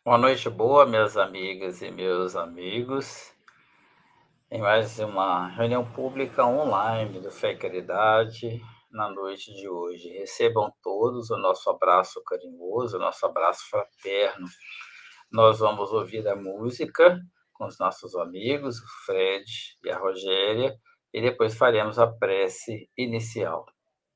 Uma noite boa, minhas amigas e meus amigos, em mais uma reunião pública online do Fé e Caridade na noite de hoje. Recebam todos o nosso abraço carinhoso, o nosso abraço fraterno. Nós vamos ouvir a música com os nossos amigos, o Fred e a Rogéria, e depois faremos a prece inicial.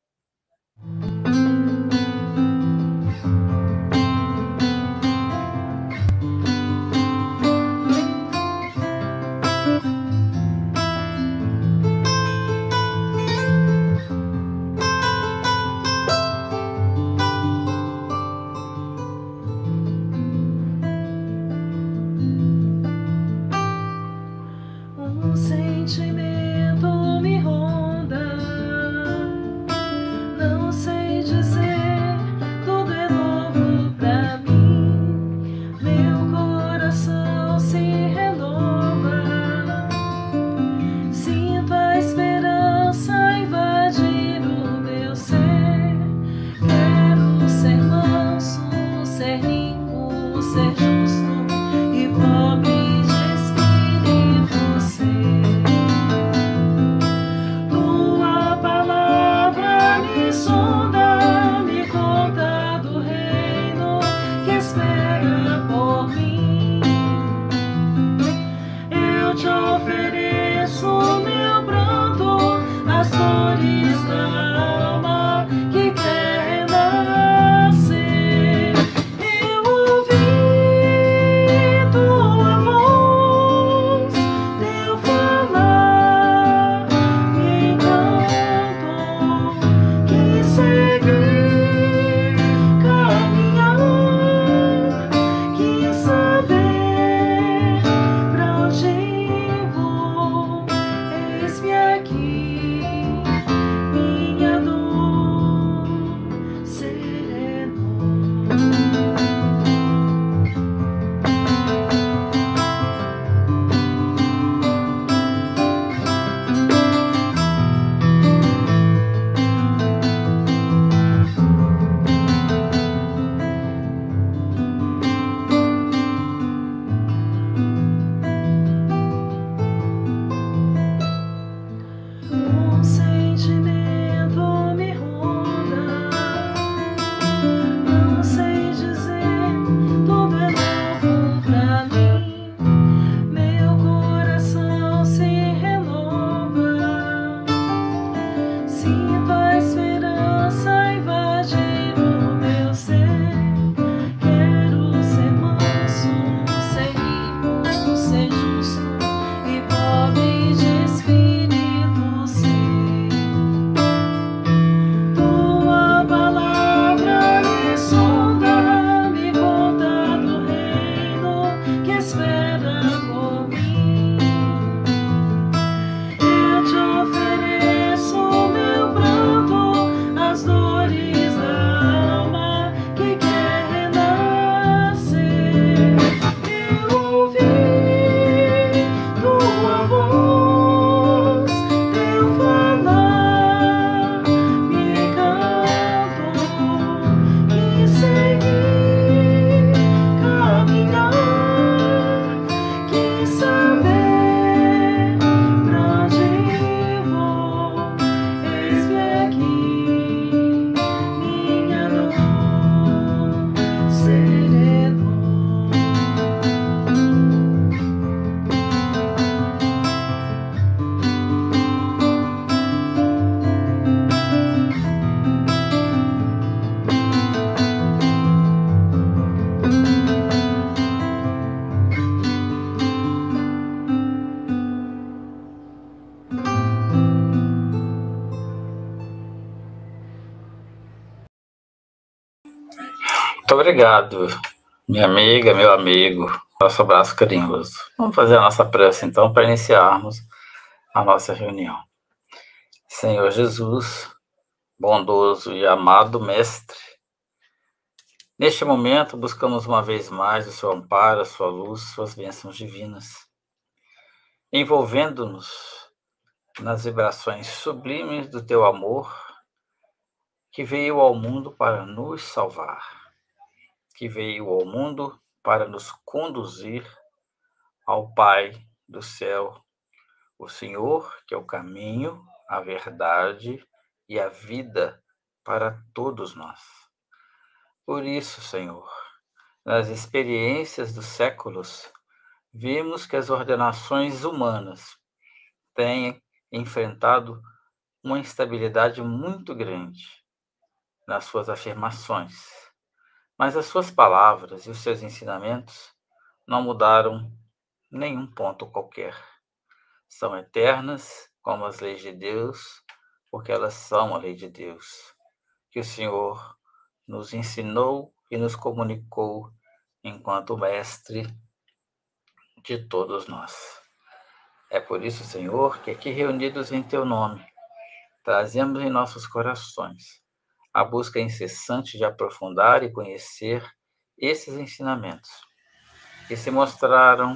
Um sentimento me ronda, não sei dizer, tudo é novo pra mim. Meu coração se renova, sinto a esperança invadir o meu ser. Quero ser manso, ser limpo, ser justo e pobre. Muito obrigado, minha amiga, meu amigo. Nosso abraço carinhoso. Vamos fazer a nossa prece, então, para iniciarmos a nossa reunião. Senhor Jesus, bondoso e amado Mestre, neste momento buscamos uma vez mais o seu amparo, a sua luz, suas bênçãos divinas, envolvendo-nos nas vibrações sublimes do teu amor, que veio ao mundo para nos salvar, que veio ao mundo para nos conduzir ao Pai do céu, o Senhor, que é o caminho, a verdade e a vida para todos nós. Por isso, Senhor, nas experiências dos séculos, vimos que as ordenações humanas têm enfrentado uma instabilidade muito grande nas suas afirmações, mas as suas palavras e os seus ensinamentos não mudaram nenhum ponto qualquer. São eternas como as leis de Deus, porque elas são a lei de Deus, que o Senhor nos ensinou e nos comunicou enquanto mestre de todos nós. É por isso, Senhor, que aqui reunidos em teu nome, trazemos em nossos corações a busca incessante de aprofundar e conhecer esses ensinamentos, que se mostraram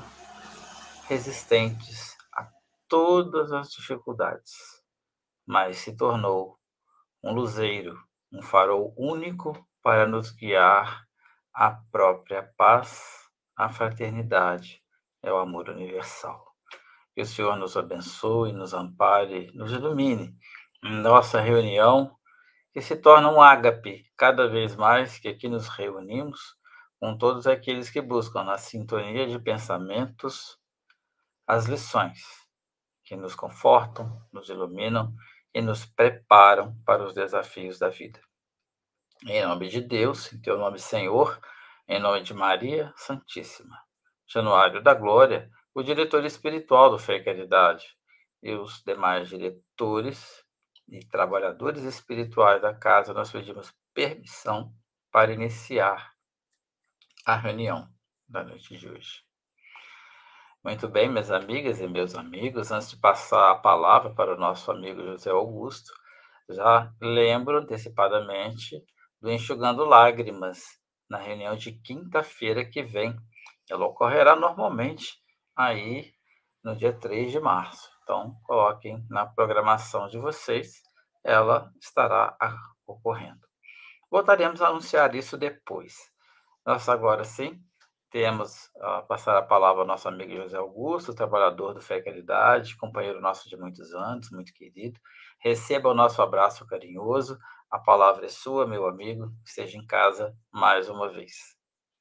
resistentes a todas as dificuldades, mas se tornou um luzeiro, um farol único para nos guiar à própria paz, à fraternidade e ao amor universal. Que o Senhor nos abençoe, nos ampare, nos ilumine em nossa reunião, que se torna um ágape cada vez mais que aqui nos reunimos com todos aqueles que buscam, na sintonia de pensamentos, as lições que nos confortam, nos iluminam e nos preparam para os desafios da vida. Em nome de Deus, em teu nome, Senhor, em nome de Maria Santíssima. Januário da Glória, o diretor espiritual do Fé e Caridade, e os demais diretores e trabalhadores espirituais da casa, nós pedimos permissão para iniciar a reunião da noite de hoje. Muito bem, minhas amigas e meus amigos, antes de passar a palavra para o nosso amigo José Augusto, já lembro antecipadamente do Enxugando Lágrimas, na reunião de quinta-feira que vem. Ela ocorrerá normalmente aí no dia 3 de março. Então, coloquem na programação de vocês, ela estará ocorrendo. Voltaremos a anunciar isso depois. Nós agora sim temos a passar a palavra ao nosso amigo José Augusto, trabalhador do Fé e Caridade, companheiro nosso de muitos anos, muito querido. Receba o nosso abraço carinhoso. A palavra é sua, meu amigo. Esteja em casa mais uma vez.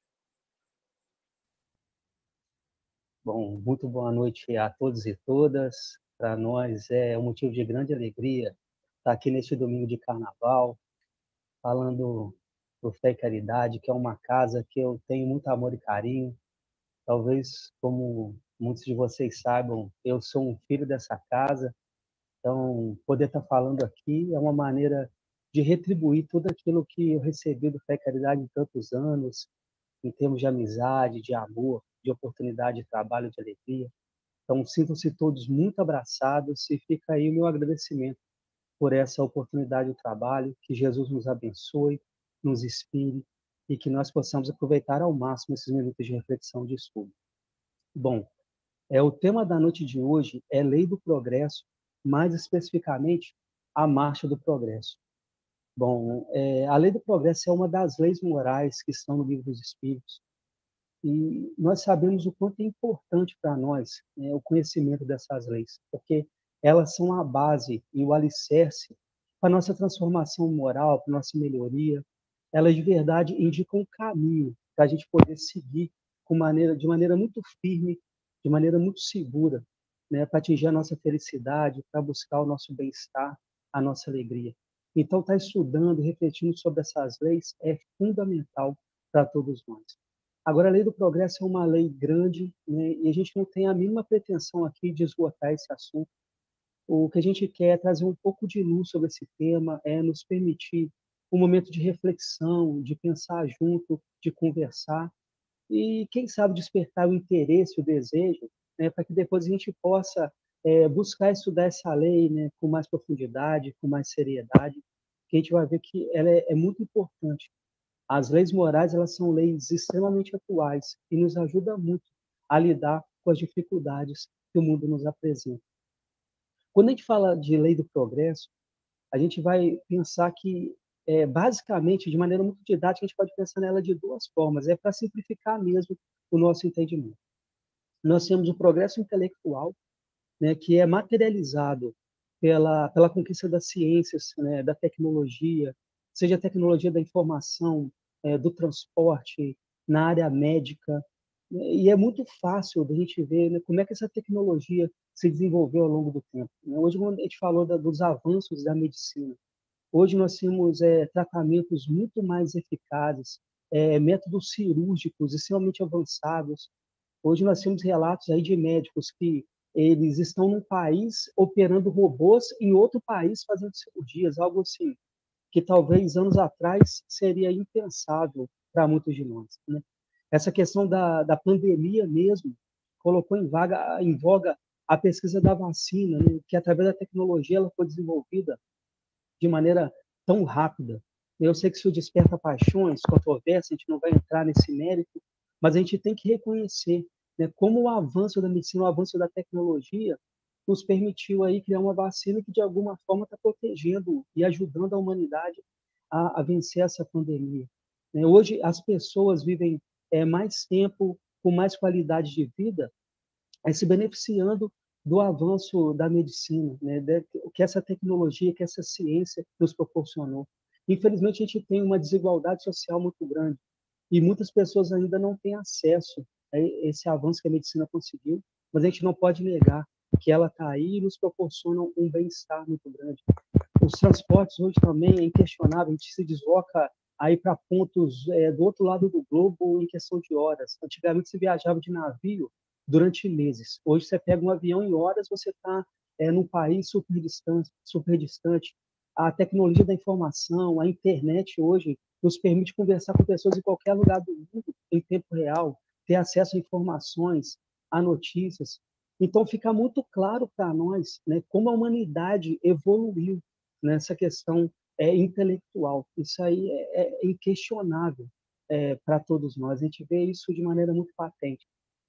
Bom, muito boa noite a todos e todas. Para nós é um motivo de grande alegria estar aqui neste domingo de carnaval, falando do Fé e Caridade, que é uma casa que eu tenho muito amor e carinho. Talvez, como muitos de vocês saibam, eu sou um filho dessa casa, então poder estar falando aqui é uma maneira de retribuir tudo aquilo que eu recebi do Fé e Caridade em tantos anos, em termos de amizade, de amor, de oportunidade de trabalho, de alegria. Então, sintam-se todos muito abraçados e fica aí o meu agradecimento por essa oportunidade de trabalho. Que Jesus nos abençoe, nos inspire e que nós possamos aproveitar ao máximo esses minutos de reflexão e de estudo. Bom, o tema da noite de hoje é Lei do Progresso, mais especificamente a Marcha do Progresso. Bom, a Lei do Progresso é uma das leis morais que estão no Livro dos Espíritos. E nós sabemos o quanto é importante para nós, né, o conhecimento dessas leis, porque elas são a base e o alicerce para a nossa transformação moral, para a nossa melhoria. Elas, de verdade, indicam um caminho para a gente poder seguir de maneira muito firme, de maneira muito segura, né, para atingir a nossa felicidade, para buscar o nosso bem-estar, a nossa alegria. Então, estar estudando, refletindo sobre essas leis é fundamental para todos nós. Agora, a lei do progresso é uma lei grande, né, e a gente não tem a mínima pretensão aqui de esgotar esse assunto. O que a gente quer é trazer um pouco de luz sobre esse tema, é nos permitir um momento de reflexão, de pensar junto, de conversar e, quem sabe, despertar o interesse, o desejo, né, para que depois a gente possa buscar estudar essa lei, né, com mais profundidade, com mais seriedade, que a gente vai ver que ela é muito importante. As leis morais, elas são leis extremamente atuais e nos ajudam muito a lidar com as dificuldades que o mundo nos apresenta. Quando a gente fala de lei do progresso, a gente vai pensar que basicamente, de maneira muito didática, a gente pode pensar nela de duas formas. É para simplificar mesmo o nosso entendimento. Nós temos o progresso intelectual, né, que é materializado pela conquista das ciências, né, da tecnologia, seja a tecnologia da informação, do transporte, na área médica. E é muito fácil da gente ver, né, como é que essa tecnologia se desenvolveu ao longo do tempo, né? Hoje, quando a gente falou dos avanços da medicina, hoje nós temos tratamentos muito mais eficazes, métodos cirúrgicos extremamente avançados. Hoje nós temos relatos aí de médicos que eles estão num país operando robôs em outro país fazendo cirurgias, algo assim, que talvez anos atrás seria impensável para muitos de nós, né? Essa questão da pandemia mesmo colocou em voga a pesquisa da vacina, né? Que através da tecnologia ela foi desenvolvida de maneira tão rápida. Eu sei que isso desperta paixões, controvérsias, a gente não vai entrar nesse mérito, mas a gente tem que reconhecer, né, como o avanço da medicina, o avanço da tecnologia, nos permitiu aí criar uma vacina que, de alguma forma, está protegendo e ajudando a humanidade a vencer essa pandemia. Né? Hoje, as pessoas vivem mais tempo, com mais qualidade de vida, se beneficiando do avanço da medicina, né, que essa tecnologia, que essa ciência nos proporcionou. Infelizmente, a gente tem uma desigualdade social muito grande e muitas pessoas ainda não têm acesso a esse avanço que a medicina conseguiu, mas a gente não pode negar que ela está aí e nos proporciona um bem-estar muito grande. Os transportes hoje também é inquestionável, a gente se desloca aí para pontos do outro lado do globo em questão de horas. Antigamente se viajava de navio durante meses. Hoje você pega um avião em horas, você está num país super distante, super distante. A tecnologia da informação, a internet hoje nos permite conversar com pessoas em qualquer lugar do mundo em tempo real, ter acesso a informações, a notícias. Então fica muito claro para nós, né, como a humanidade evoluiu nessa questão intelectual. Isso aí é inquestionável para todos nós. A gente vê isso de maneira muito patente.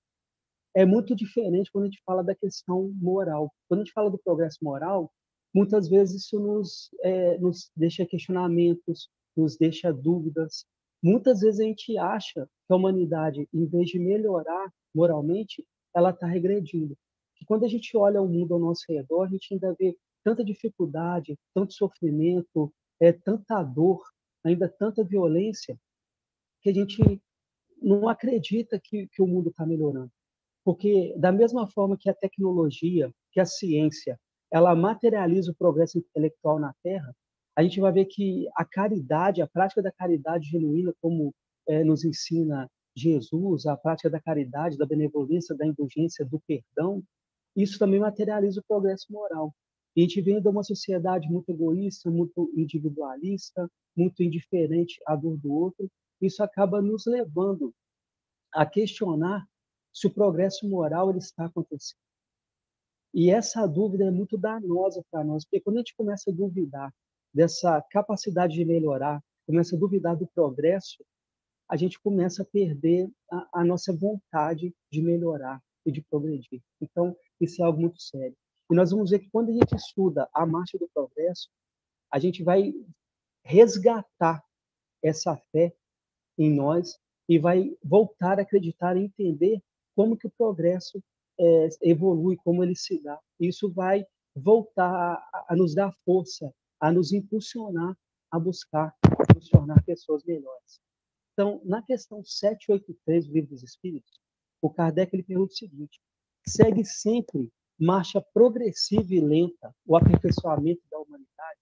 É muito diferente quando a gente fala da questão moral. Quando a gente fala do progresso moral, muitas vezes isso nos deixa questionamentos, nos deixa dúvidas. Muitas vezes a gente acha que a humanidade, em vez de melhorar moralmente, ela está regredindo. E quando a gente olha o mundo ao nosso redor, a gente ainda vê tanta dificuldade, tanto sofrimento, tanta dor, ainda tanta violência, que a gente não acredita que o mundo está melhorando. Porque, da mesma forma que a tecnologia, que a ciência, ela materializa o progresso intelectual na Terra, a gente vai ver que a caridade, a prática da caridade genuína, como nos ensina Jesus, a prática da caridade, da benevolência, da indulgência, do perdão, isso também materializa o progresso moral. E a gente vem de uma sociedade muito egoísta, muito individualista, muito indiferente à dor do outro. Isso acaba nos levando a questionar se o progresso moral ele está acontecendo. E essa dúvida é muito danosa para nós, porque quando a gente começa a duvidar dessa capacidade de melhorar, começa a duvidar do progresso, a gente começa a perder a nossa vontade de melhorar e de progredir. Então, isso é algo muito sério. E nós vamos ver que quando a gente estuda a marcha do progresso, a gente vai resgatar essa fé em nós e vai voltar a acreditar e entender como que o progresso evolui, como ele se dá. Isso vai voltar a nos dar força, a nos impulsionar a buscar nos tornar pessoas melhores. Então, na questão 783 do Livro dos Espíritos, o Kardec ele pergunta o seguinte: segue sempre marcha progressiva e lenta o aperfeiçoamento da humanidade?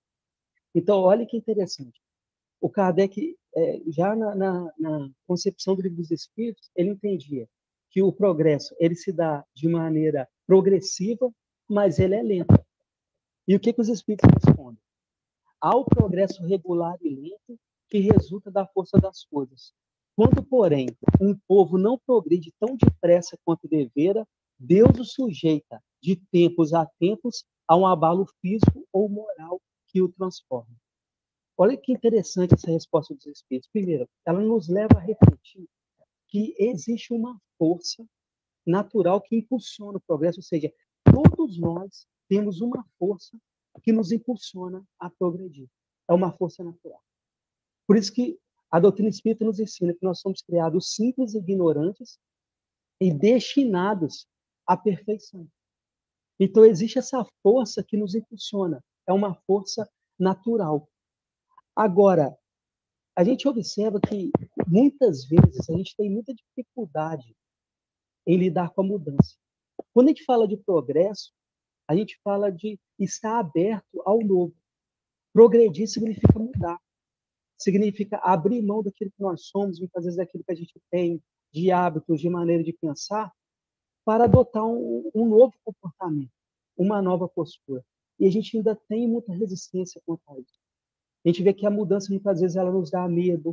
Então, olha que interessante. O Kardec, já na concepção do Livro dos Espíritos, ele entendia que o progresso ele se dá de maneira progressiva, mas ele é lento. E o que os Espíritos respondem? Há o progresso regular e lento que resulta da força das coisas. Quando, porém, um povo não progride tão depressa quanto devera, Deus o sujeita, de tempos a tempos, a um abalo físico ou moral que o transforma. Olha que interessante essa resposta dos Espíritos. Primeiro, ela nos leva a refletir que existe uma força natural que impulsiona o progresso, ou seja, todos nós temos uma força que nos impulsiona a progredir. é uma força natural. Por isso que a doutrina espírita nos ensina que nós somos criados simples e ignorantes e destinados à perfeição. Então, existe essa força que nos impulsiona. É uma força natural. Agora, a gente observa que, muitas vezes, a gente tem muita dificuldade em lidar com a mudança. Quando a gente fala de progresso, a gente fala de estar aberto ao novo. Progredir significa mudar. Significa abrir mão daquilo que nós somos, muitas vezes daquilo que a gente tem, de hábitos, de maneira de pensar, para adotar um novo comportamento, uma nova postura. E a gente ainda tem muita resistência quanto a isso. A gente vê que a mudança, muitas vezes, ela nos dá medo,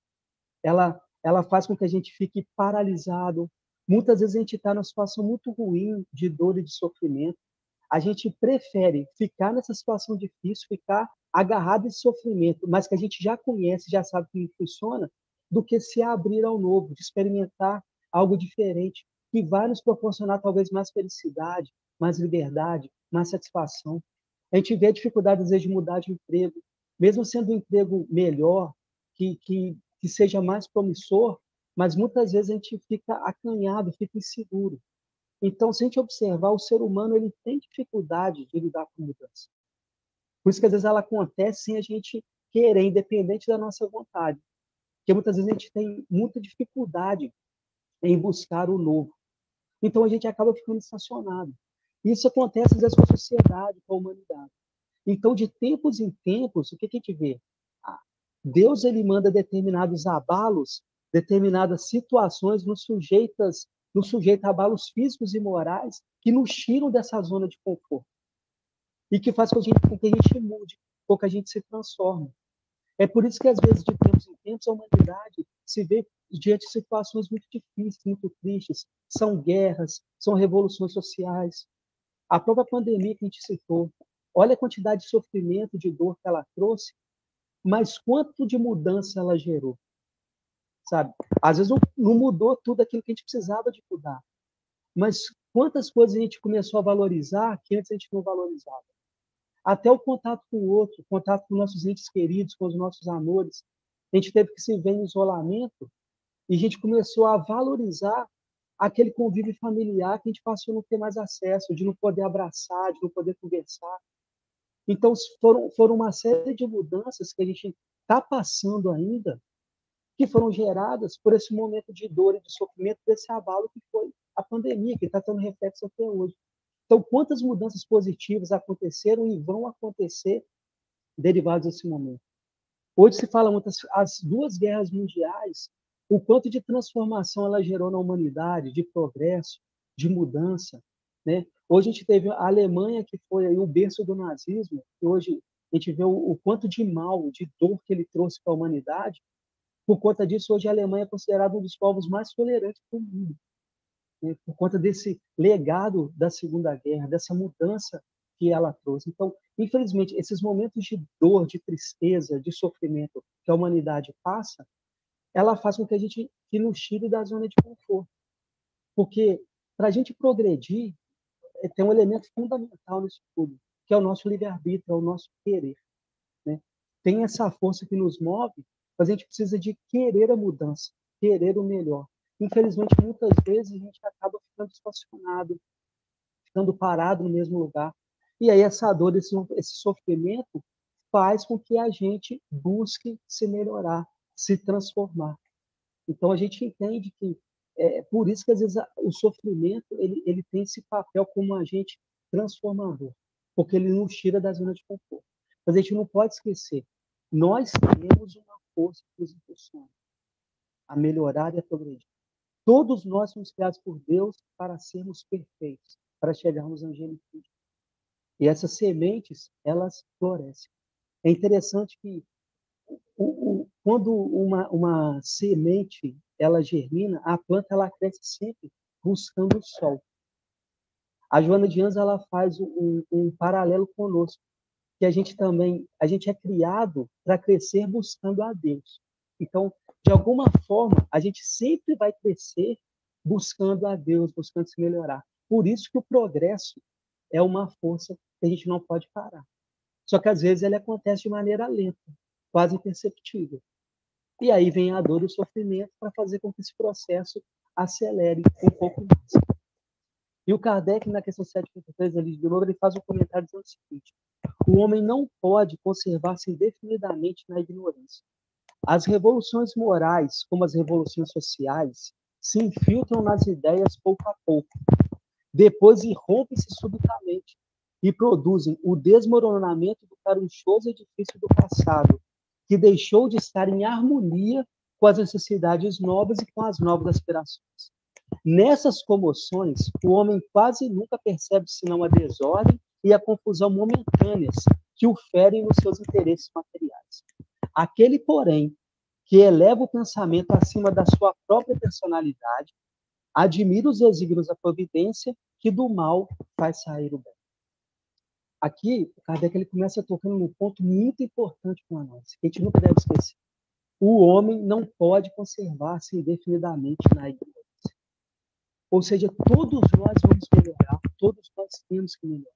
ela faz com que a gente fique paralisado. Muitas vezes a gente está numa situação muito ruim, de dor e de sofrimento. A gente prefere ficar nessa situação difícil, ficar agarrado em sofrimento, mas que a gente já conhece, já sabe como funciona, do que se abrir ao novo, de experimentar algo diferente, que vai nos proporcionar talvez mais felicidade, mais liberdade, mais satisfação. A gente vê a dificuldade, às vezes, de mudar de emprego, mesmo sendo um emprego melhor, que seja mais promissor, mas muitas vezes a gente fica acanhado, fica inseguro. Então, se a gente observar, o ser humano ele tem dificuldade de lidar com mudança. Por isso que às vezes ela acontece sem a gente querer, independente da nossa vontade. Porque muitas vezes a gente tem muita dificuldade em buscar o novo. Então a gente acaba ficando estacionado. Isso acontece às vezes com a sociedade, com a humanidade. Então, de tempos em tempos, o que a gente vê? Deus ele manda determinados abalos, determinadas situações nos sujeita a abalos físicos e morais que nos tiram dessa zona de conforto e que faz com que a gente mude, com que a gente se transforme. É por isso que, às vezes, de tempos em tempos, a humanidade se vê diante de situações muito difíceis, muito tristes. São guerras, são revoluções sociais. A própria pandemia que a gente citou, olha a quantidade de sofrimento, de dor que ela trouxe, mas quanto de mudança ela gerou, sabe? Às vezes não mudou tudo aquilo que a gente precisava de mudar, mas quantas coisas a gente começou a valorizar que antes a gente não valorizava. Até o contato com o outro, o contato com nossos entes queridos, com os nossos amores. A gente teve que se ver em isolamento e a gente começou a valorizar aquele convívio familiar que a gente passou a não ter mais acesso, de não poder abraçar, de não poder conversar. Então, foram uma série de mudanças que a gente está passando ainda, que foram geradas por esse momento de dor e de sofrimento, desse abalo que foi a pandemia, que está tendo reflexo até hoje. Então, quantas mudanças positivas aconteceram e vão acontecer derivadas desse momento? Hoje se fala muito as duas guerras mundiais, o quanto de transformação ela gerou na humanidade, de progresso, de mudança, né? Hoje a gente teve a Alemanha, que foi aí o berço do nazismo, e hoje a gente vê o quanto de mal, de dor que ele trouxe para a humanidade. Por conta disso, hoje a Alemanha é considerada um dos povos mais tolerantes do mundo, né? Por conta desse legado da Segunda Guerra, dessa mudança que ela trouxe. Então, infelizmente, esses momentos de dor, de tristeza, de sofrimento que a humanidade passa, ela faz com que a gente que nos tire da zona de conforto. Porque para a gente progredir, tem um elemento fundamental nisso tudo, que é o nosso livre-arbítrio, é o nosso querer, né? Tem essa força que nos move, mas a gente precisa de querer a mudança, querer o melhor. Infelizmente, muitas vezes a gente acaba ficando estacionado, ficando parado no mesmo lugar. E aí essa dor, esse sofrimento faz com que a gente busque se melhorar, se transformar. Então a gente entende que por isso que às vezes o sofrimento ele tem esse papel como um agente transformador, porque ele nos tira da zona de conforto. Mas a gente não pode esquecer, nós temos uma força que nos impulsiona a melhorar e a progredir. Todos nós somos criados por Deus para sermos perfeitos, para chegarmos à angelitude. E essas sementes, elas florescem. É interessante que quando uma semente ela germina, a planta ela cresce sempre buscando o sol. A Joana de Anjos ela faz um paralelo conosco, que a gente é criado para crescer buscando a Deus. Então, de alguma forma, a gente sempre vai crescer buscando a Deus, buscando se melhorar. Por isso que o progresso é uma força que a gente não pode parar. Só que às vezes ele acontece de maneira lenta, quase imperceptível. E aí vem a dor e o sofrimento para fazer com que esse processo acelere um pouco mais. E o Kardec, na questão 753, ali de novo, ele faz um comentário dizendo o seguinte: o homem não pode conservar-se indefinidamente na ignorância. As revoluções morais, como as revoluções sociais, se infiltram nas ideias pouco a pouco, depois irrompem-se subitamente e produzem o desmoronamento do carunchoso edifício do passado, que deixou de estar em harmonia com as necessidades novas e com as novas aspirações. Nessas comoções, o homem quase nunca percebe senão a desordem e a confusão momentâneas que o ferem nos seus interesses materiais. Aquele, porém, que eleva o pensamento acima da sua própria personalidade, admira os desígnios da providência que do mal faz sair o bem. Aqui, o Kardec ele começa tocando num ponto muito importante para nós, que a gente nunca deve esquecer. O homem não pode conservar-se indefinidamente na ignorância. Ou seja, todos nós vamos melhorar, todos nós temos que melhorar.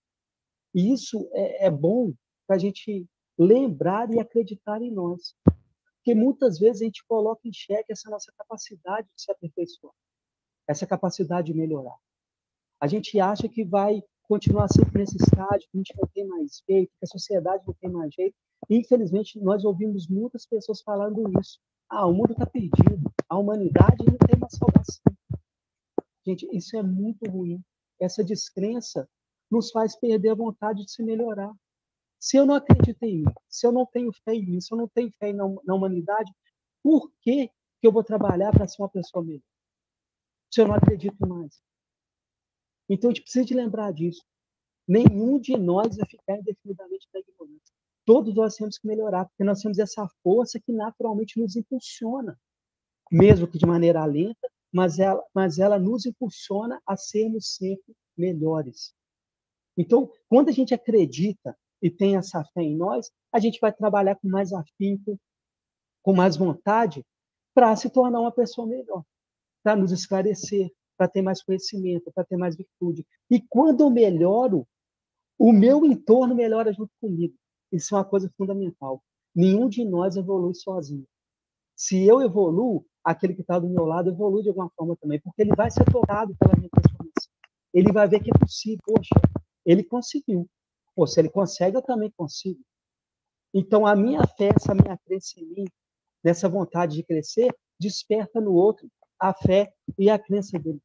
E isso é bom para a gente lembrar e acreditar em nós. Porque muitas vezes a gente coloca em xeque essa nossa capacidade de se aperfeiçoar, essa capacidade de melhorar. A gente acha que vai continuar sempre nesse estágio, que a gente não tem mais jeito, que a sociedade não tem mais jeito. E, infelizmente, nós ouvimos muitas pessoas falando isso. O mundo está perdido, a humanidade não tem mais salvação. Gente, isso é muito ruim. Essa descrença nos faz perder a vontade de se melhorar. Se eu não acredito em mim, se eu não tenho fé em mim, se eu não tenho fé na humanidade, por que eu vou trabalhar para ser uma pessoa melhor? Se eu não acredito mais. Então, a gente precisa de lembrar disso. Nenhum de nós vai ficar indefinidamente na ignorância. Todos nós temos que melhorar, porque nós temos essa força que naturalmente nos impulsiona, mesmo que de maneira lenta, mas ela nos impulsiona a sermos sempre melhores. Então, quando a gente acredita e tem essa fé em nós, a gente vai trabalhar com mais afinco, com mais vontade, para se tornar uma pessoa melhor, para nos esclarecer, para ter mais conhecimento, para ter mais virtude. E quando eu melhoro, o meu entorno melhora junto comigo. Isso é uma coisa fundamental. Nenhum de nós evolui sozinho. Se eu evoluo, aquele que está do meu lado evolui de alguma forma também, porque ele vai ser tocado pela minha transformação. Ele vai ver que é possível. Poxa, ele conseguiu. Pô, se ele consegue, eu também consigo. Então, a minha fé, essa minha crença em mim, nessa vontade de crescer, desperta no outro a fé e a crença dele.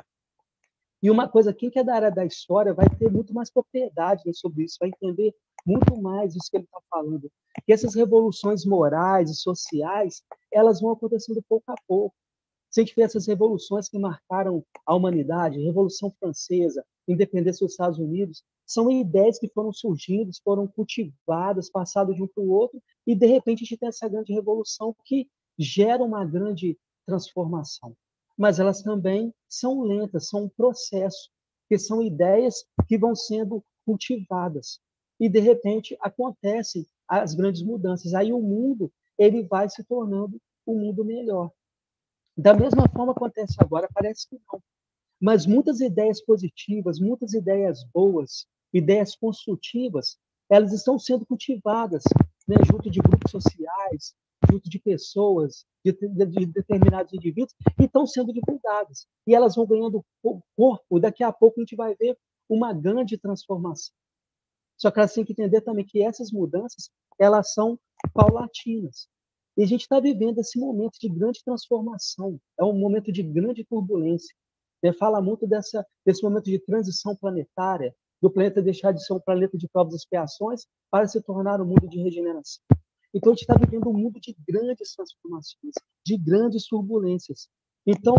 E uma coisa, quem que é da área da história vai ter muito mais propriedade sobre isso, vai entender muito mais disso que ele está falando. Que essas revoluções morais e sociais, elas vão acontecendo pouco a pouco. Se a gente vê essas revoluções que marcaram a humanidade, Revolução Francesa, Independência dos Estados Unidos, são ideias que foram surgindo, foram cultivadas, passadas de um para o outro, e de repente a gente tem essa grande revolução que gera uma grande transformação. Mas elas também são lentas, são um processo, que são ideias que vão sendo cultivadas. E, de repente, acontecem as grandes mudanças. Aí o mundo ele vai se tornando um mundo melhor. Da mesma forma acontece agora, parece que não. Mas muitas ideias positivas, muitas ideias boas, ideias construtivas, elas estão sendo cultivadas, né, junto de grupos sociais, junto de pessoas, de determinados indivíduos, e estão sendo divulgadas. E elas vão ganhando corpo, daqui a pouco a gente vai ver uma grande transformação. Só que elas têm que entender também que essas mudanças, elas são paulatinas. E a gente está vivendo esse momento de grande transformação, é um momento de grande turbulência. Fala muito desse momento de transição planetária, do planeta deixar de ser um planeta de provas e expiações para se tornar um mundo de regeneração. Então, a gente está vivendo um mundo de grandes transformações, de grandes turbulências. Então,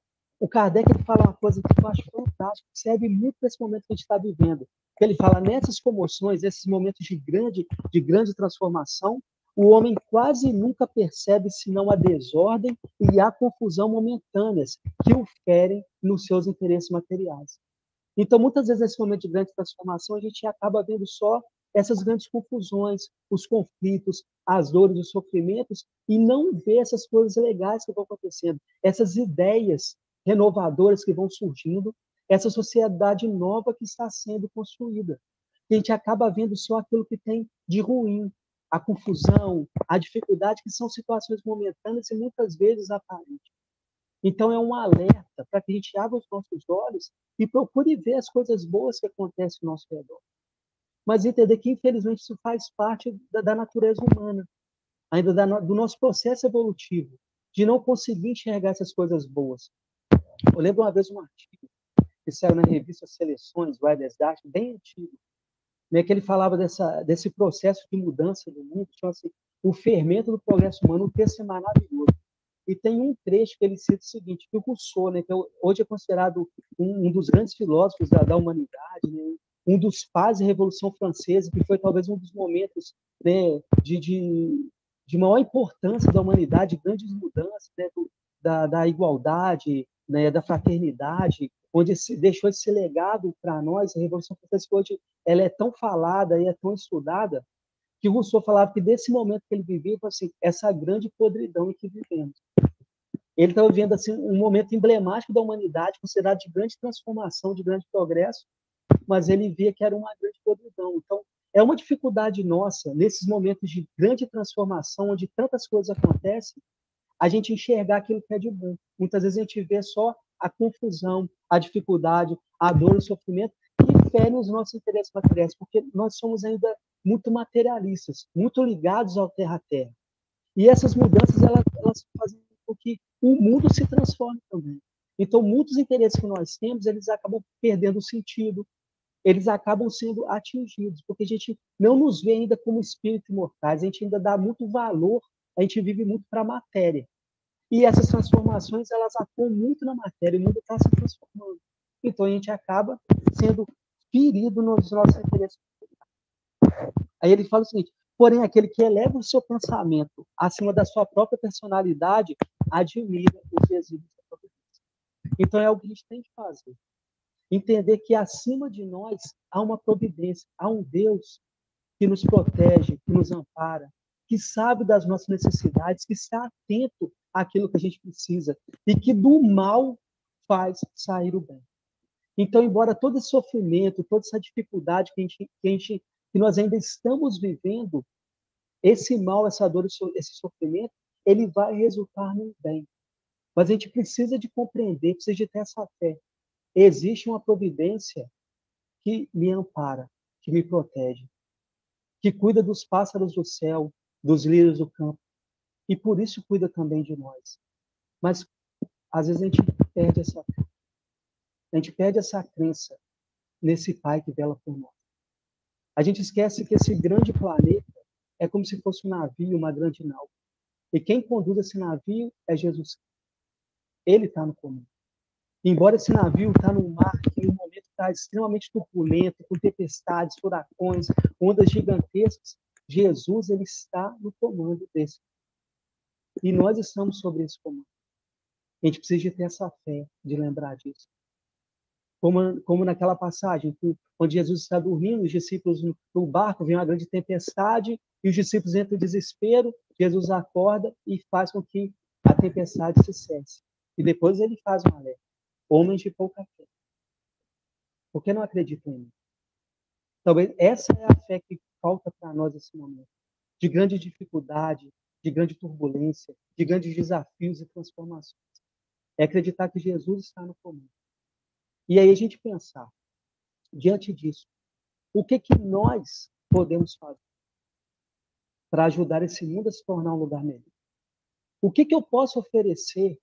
o Kardec ele fala uma coisa que eu acho fantástica, que serve muito para esse momento que a gente está vivendo. Ele fala, nessas comoções, nesses momentos de grande transformação, o homem quase nunca percebe senão a desordem e a confusão momentâneas que o ferem nos seus interesses materiais. Então, muitas vezes, nesse momento de grande transformação, a gente acaba vendo só essas grandes confusões, os conflitos, as dores, os sofrimentos, e não vê essas coisas legais que vão acontecendo, essas ideias renovadoras que vão surgindo, essa sociedade nova que está sendo construída. que a gente acaba vendo só aquilo que tem de ruim, a confusão, a dificuldade, que são situações momentâneas e muitas vezes aparentes. Então, é um alerta para que a gente abra os nossos olhos e procure ver as coisas boas que acontecem ao nosso redor. Mas entender que, infelizmente, isso faz parte da natureza humana, ainda do nosso processo evolutivo, de não conseguir enxergar essas coisas boas. Eu lembro uma vez um artigo que saiu na revista Seleções, Writer's Digest, bem antigo, né, que ele falava desse processo de mudança do mundo, então, assim, o fermento do progresso humano, um texto é maravilhoso. E tem um trecho que ele cita o seguinte, que o Rousseau, né, que hoje é considerado um dos grandes filósofos da humanidade, né, um dos pais da Revolução Francesa, que foi talvez um dos momentos, né, de maior importância da humanidade, grandes mudanças, né, da igualdade, né, da fraternidade, onde deixou esse legado para nós. A Revolução Francesa, que hoje ela é tão falada e é tão estudada, que o Rousseau falava que desse momento que ele vivia, assim, essa grande podridão em que vivemos. Ele estava vivendo assim, um momento emblemático da humanidade, considerado de grande transformação, de grande progresso, mas ele via que era uma grande podridão. Então, é uma dificuldade nossa, nesses momentos de grande transformação, onde tantas coisas acontecem, a gente enxergar aquilo que é de bom. Muitas vezes a gente vê só a confusão, a dificuldade, a dor, o sofrimento, que ferem os nossos interesses materiais, porque nós somos ainda muito materialistas, muito ligados ao terra-terra. E essas mudanças, elas fazem com que o mundo se transforme também. Então, muitos interesses que nós temos, eles acabam perdendo o sentido, eles acabam sendo atingidos, porque a gente não nos vê ainda como espíritos imortais, a gente ainda dá muito valor, a gente vive muito para a matéria. E essas transformações, elas atuam muito na matéria, o mundo está se transformando. Então, a gente acaba sendo ferido nos nossos interesses. Aí ele fala o seguinte, porém, aquele que eleva o seu pensamento acima da sua própria personalidade, admira os desígnios da providência. Então, é o que a gente tem que fazer. Entender que acima de nós há uma providência, há um Deus que nos protege, que nos ampara, que sabe das nossas necessidades, que está atento àquilo que a gente precisa e que do mal faz sair o bem. Então, embora todo esse sofrimento, toda essa dificuldade que nós ainda estamos vivendo, esse mal, essa dor, esse sofrimento, ele vai resultar no bem. Mas a gente precisa de compreender, precisa de ter essa fé. Existe uma providência que me ampara, que me protege, que cuida dos pássaros do céu, dos lírios do campo, e por isso cuida também de nós. Mas, às vezes, a gente perde essa fé. A gente perde essa crença nesse Pai que vela por nós. A gente esquece que esse grande planeta é como se fosse um navio, uma grande nau. E quem conduz esse navio é Jesus. Ele está no comando. Embora esse navio está no mar, que no momento está extremamente turbulento, com tempestades, furacões, ondas gigantescas, Jesus ele está no comando desse. E nós estamos sobre esse comando. A gente precisa de ter essa fé, de lembrar disso. Como naquela passagem, onde Jesus está dormindo, os discípulos no barco, vem uma grande tempestade, e os discípulos entram em desespero, Jesus acorda e faz com que a tempestade se cesse. E depois ele faz um alerta. Homens de pouca fé. Por que não acreditam em mim? Talvez essa é a fé que falta para nós nesse momento. De grande dificuldade, de grande turbulência, de grandes desafios e transformações. É acreditar que Jesus está no comando. E aí a gente pensar, diante disso, o que nós podemos fazer para ajudar esse mundo a se tornar um lugar melhor? O que eu posso oferecer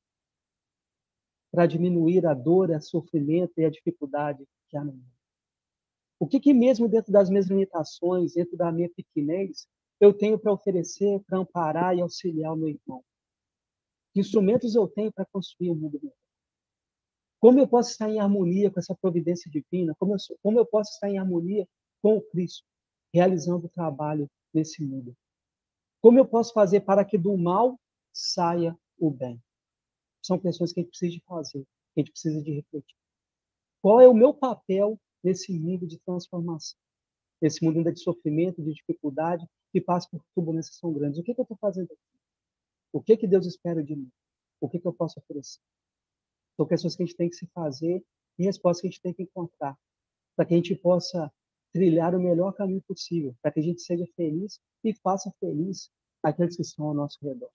para diminuir a dor, o sofrimento e a dificuldade que há no mundo? O que mesmo dentro das minhas limitações, dentro da minha pequenez, eu tenho para oferecer, para amparar e auxiliar o meu irmão? Que instrumentos eu tenho para construir um mundo melhor? Como eu posso estar em harmonia com essa providência divina? Como eu posso estar em harmonia com o Cristo, realizando o trabalho nesse mundo? Como eu posso fazer para que do mal saia o bem? São questões que a gente precisa de fazer, que a gente precisa de refletir. Qual é o meu papel nesse mundo de transformação? Nesse mundo ainda de sofrimento, de dificuldade, que passa por turbulências tão grandes. O que eu estou fazendo aqui? O que Deus espera de mim? O que eu posso oferecer? São questões que a gente tem que se fazer e respostas que a gente tem que encontrar, para que a gente possa trilhar o melhor caminho possível, para que a gente seja feliz e faça feliz aqueles que estão ao nosso redor.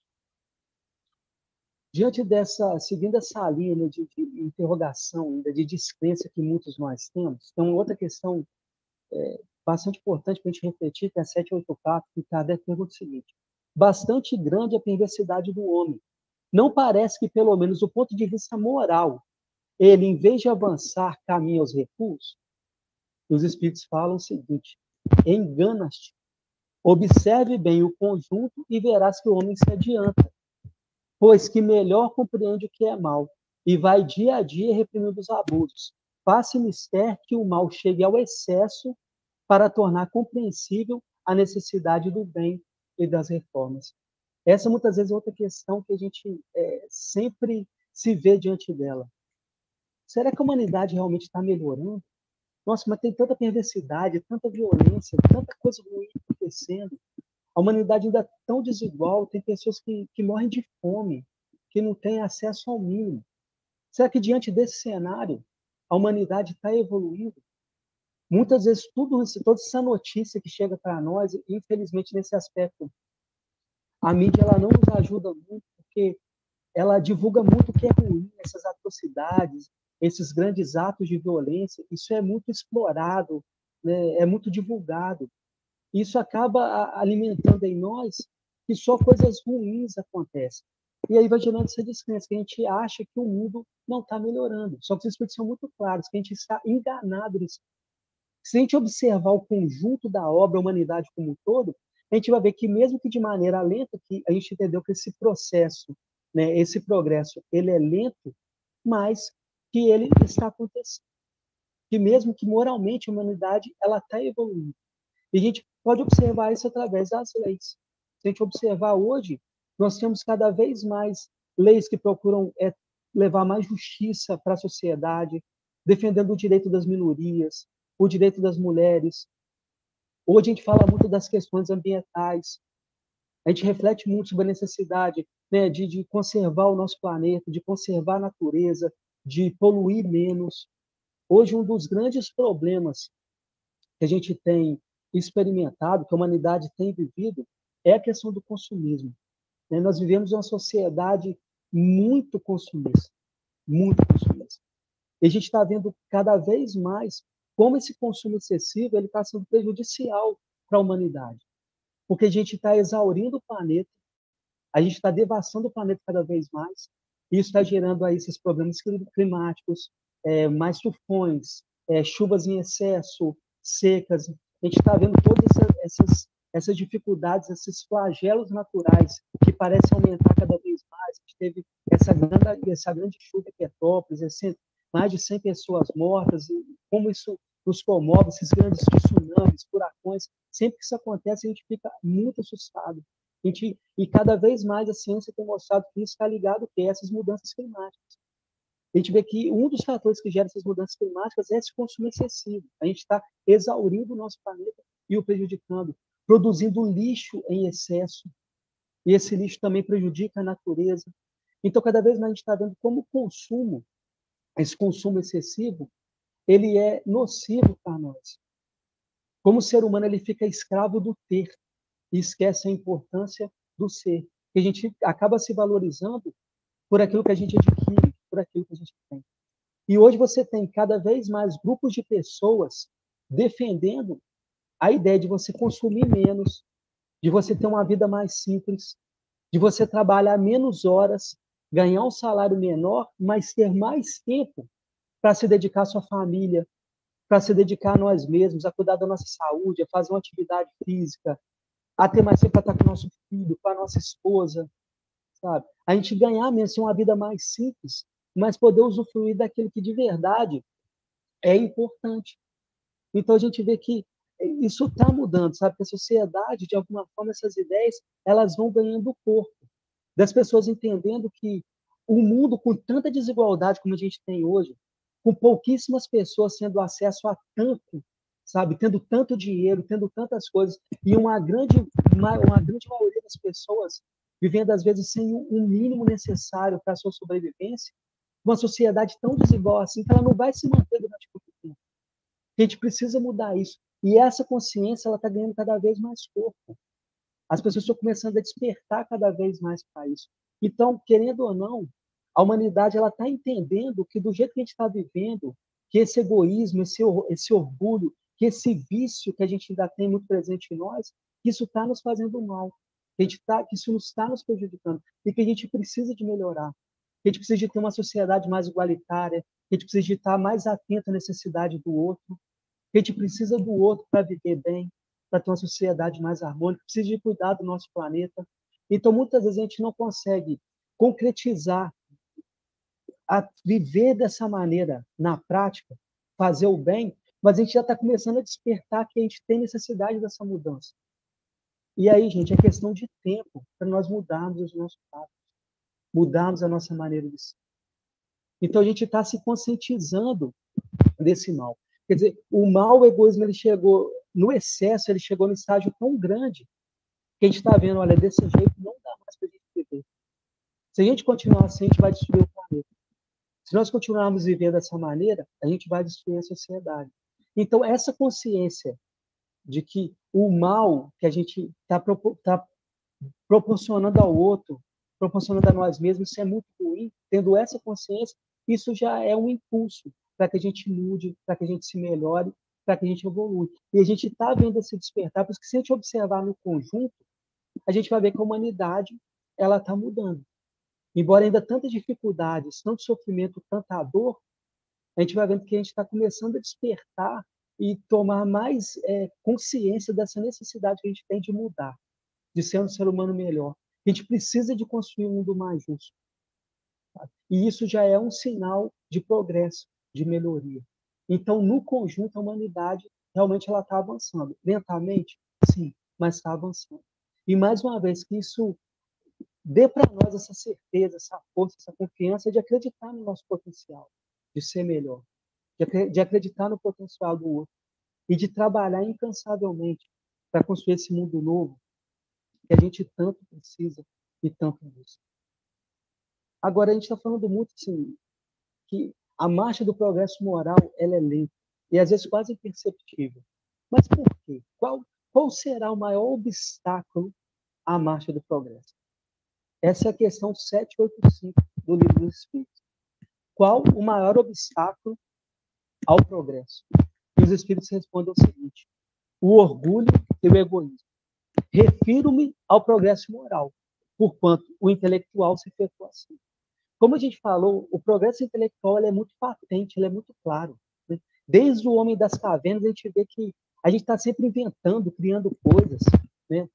Diante dessa, seguindo essa linha de interrogação, ainda de descrença que muitos nós temos, tem uma outra questão bastante importante para a gente refletir, que é a 784, que Kardec pergunta o seguinte: bastante grande a perversidade do homem. Não parece que, pelo menos do ponto de vista moral, ele, em vez de avançar, caminha aos recuos? Os espíritos falam o seguinte: engana-te, observe bem o conjunto e verás que o homem se adianta, pois que melhor compreende o que é mal, e vai dia a dia reprimindo os abusos. Faça mister que o mal chegue ao excesso para tornar compreensível a necessidade do bem e das reformas. Essa, muitas vezes, é outra questão que a gente sempre se vê diante dela. Será que a humanidade realmente está melhorando? Nossa, mas tem tanta perversidade, tanta violência, tanta coisa ruim acontecendo. A humanidade ainda é tão desigual, tem pessoas que morrem de fome, que não têm acesso ao mínimo. Será que, diante desse cenário, a humanidade está evoluindo? Muitas vezes, tudo isso, toda essa notícia que chega para nós, infelizmente, nesse aspecto, a mídia ela não nos ajuda muito, porque ela divulga muito o que é ruim, essas atrocidades, esses grandes atos de violência. Isso é muito explorado, né? É muito divulgado. Isso acaba alimentando em nós que só coisas ruins acontecem. E aí vai gerando essa descrença, que a gente acha que o mundo não está melhorando. Só que os espíritos são muito claros, que a gente está enganado nisso. Se a gente observar o conjunto da obra, a humanidade como um todo, a gente vai ver que, mesmo que de maneira lenta, que a gente entendeu que esse processo, né, esse progresso, ele é lento, mas que ele está acontecendo. Que mesmo que moralmente a humanidade ela está evoluindo. E a gente pode observar isso através das leis. Se a gente observar hoje, nós temos cada vez mais leis que procuram levar mais justiça para a sociedade, defendendo o direito das minorias, o direito das mulheres. Hoje a gente fala muito das questões ambientais. A gente reflete muito sobre a necessidade, né, de conservar o nosso planeta, de conservar a natureza, de poluir menos. Hoje, um dos grandes problemas que a gente tem experimentado, que a humanidade tem vivido, é a questão do consumismo. Nós vivemos uma sociedade muito consumista, muito consumista. E a gente está vendo cada vez mais como esse consumo excessivo ele está sendo prejudicial para a humanidade. Porque a gente está exaurindo o planeta, a gente está devastando o planeta cada vez mais, e isso está gerando aí esses problemas climáticos, mais tufões, chuvas em excesso, secas. A gente está vendo todas essas dificuldades, esses flagelos naturais que parecem aumentar cada vez mais. A gente teve essa grande chuva em Petrópolis, mais de 100 pessoas mortas, e como isso nos comove, esses grandes tsunamis, furacões. Sempre que isso acontece, a gente fica muito assustado. E cada vez mais a ciência tem mostrado que isso está ligado a essas mudanças climáticas. A gente vê que um dos fatores que gera essas mudanças climáticas é esse consumo excessivo. A gente está exaurindo o nosso planeta e o prejudicando, produzindo lixo em excesso. E esse lixo também prejudica a natureza. Então, cada vez mais a gente está vendo como o consumo, esse consumo excessivo, ele é nocivo para nós. Como o ser humano ele fica escravo do ter e esquece a importância do ser. E a gente acaba se valorizando por aquilo que a gente adquire, por aquilo que a gente tem. E hoje você tem cada vez mais grupos de pessoas defendendo a ideia de você consumir menos, de você ter uma vida mais simples, de você trabalhar menos horas, ganhar um salário menor, mas ter mais tempo para se dedicar à sua família, para se dedicar a nós mesmos, a cuidar da nossa saúde, a fazer uma atividade física, a ter mais tempo para estar com o nosso filho, com a nossa esposa, sabe? A gente ganhar mesmo, ser uma vida mais simples, mas poder usufruir daquilo que de verdade é importante. Então a gente vê que isso está mudando, sabe? Que a sociedade, de alguma forma, essas ideias, elas vão ganhando corpo. Das pessoas entendendo que o mundo, com tanta desigualdade como a gente tem hoje, com pouquíssimas pessoas tendo acesso a tanto, sabe? Tendo tanto dinheiro, tendo tantas coisas, e uma grande maioria das pessoas vivendo, às vezes, sem o mínimo necessário para a sua sobrevivência, uma sociedade tão desigual assim, que ela não vai se manter durante muito tempo. A gente precisa mudar isso. E essa consciência ela está ganhando cada vez mais corpo. As pessoas estão começando a despertar cada vez mais para isso. Então, querendo ou não, a humanidade ela está entendendo que do jeito que a gente está vivendo, que esse egoísmo, esse orgulho, que esse vício que a gente ainda tem muito presente em nós, que isso está nos fazendo mal, que isso está nos prejudicando e que a gente precisa de melhorar, que a gente precisa de ter uma sociedade mais igualitária, que a gente precisa de estar mais atento à necessidade do outro, que a gente precisa do outro para viver bem, para ter uma sociedade mais harmônica, precisa de cuidar do nosso planeta. Então, muitas vezes a gente não consegue concretizar, a viver dessa maneira na prática, fazer o bem, mas a gente já está começando a despertar que a gente tem necessidade dessa mudança. E aí, gente, é questão de tempo para nós mudarmos os nossos hábitos, mudarmos a nossa maneira de ser. Então, a gente está se conscientizando desse mal. Quer dizer, o mal, o egoísmo, ele chegou no excesso, ele chegou no estágio tão grande que a gente está vendo, olha, desse jeito não dá mais para a gente viver. Se a gente continuar assim, a gente vai destruir o planeta. Se nós continuarmos vivendo dessa maneira, a gente vai destruir a sociedade. Então, essa consciência de que o mal que a gente está proporcionando ao outro, proporcionando a nós mesmos, isso é muito ruim. Tendo essa consciência, isso já é um impulso para que a gente mude, para que a gente se melhore, para que a gente evolua. E a gente está vendo esse despertar, porque se a gente observar no conjunto, a gente vai ver que a humanidade ela está mudando. Embora ainda tantas dificuldades, tanto sofrimento, tanta dor, a gente vai vendo que a gente está começando a despertar e tomar mais consciência dessa necessidade que a gente tem de mudar, de ser um ser humano melhor. A gente precisa de construir um mundo mais justo. Sabe? E isso já é um sinal de progresso, de melhoria. Então, no conjunto, a humanidade realmente ela está avançando. Lentamente, sim, mas está avançando. E mais uma vez, que isso dê para nós essa certeza, essa força, essa confiança de acreditar no nosso potencial, de ser melhor, de acreditar no potencial do outro e de trabalhar incansavelmente para construir esse mundo novo que a gente tanto precisa e tanto busca. Agora, a gente está falando muito assim, que a marcha do progresso moral ela é lenta e às vezes quase imperceptível. Mas por quê? Qual será o maior obstáculo à marcha do progresso? Essa é a questão 785 do Livro dos Espíritos. Qual o maior obstáculo ao progresso? E os Espíritos respondem o seguinte: o orgulho e o egoísmo. Refiro-me ao progresso moral, porquanto o intelectual se efetua assim. Como a gente falou, o progresso intelectual ele é muito patente, ele é muito claro. Né? Desde o homem das cavernas, a gente vê que a gente está sempre inventando, criando coisas, né?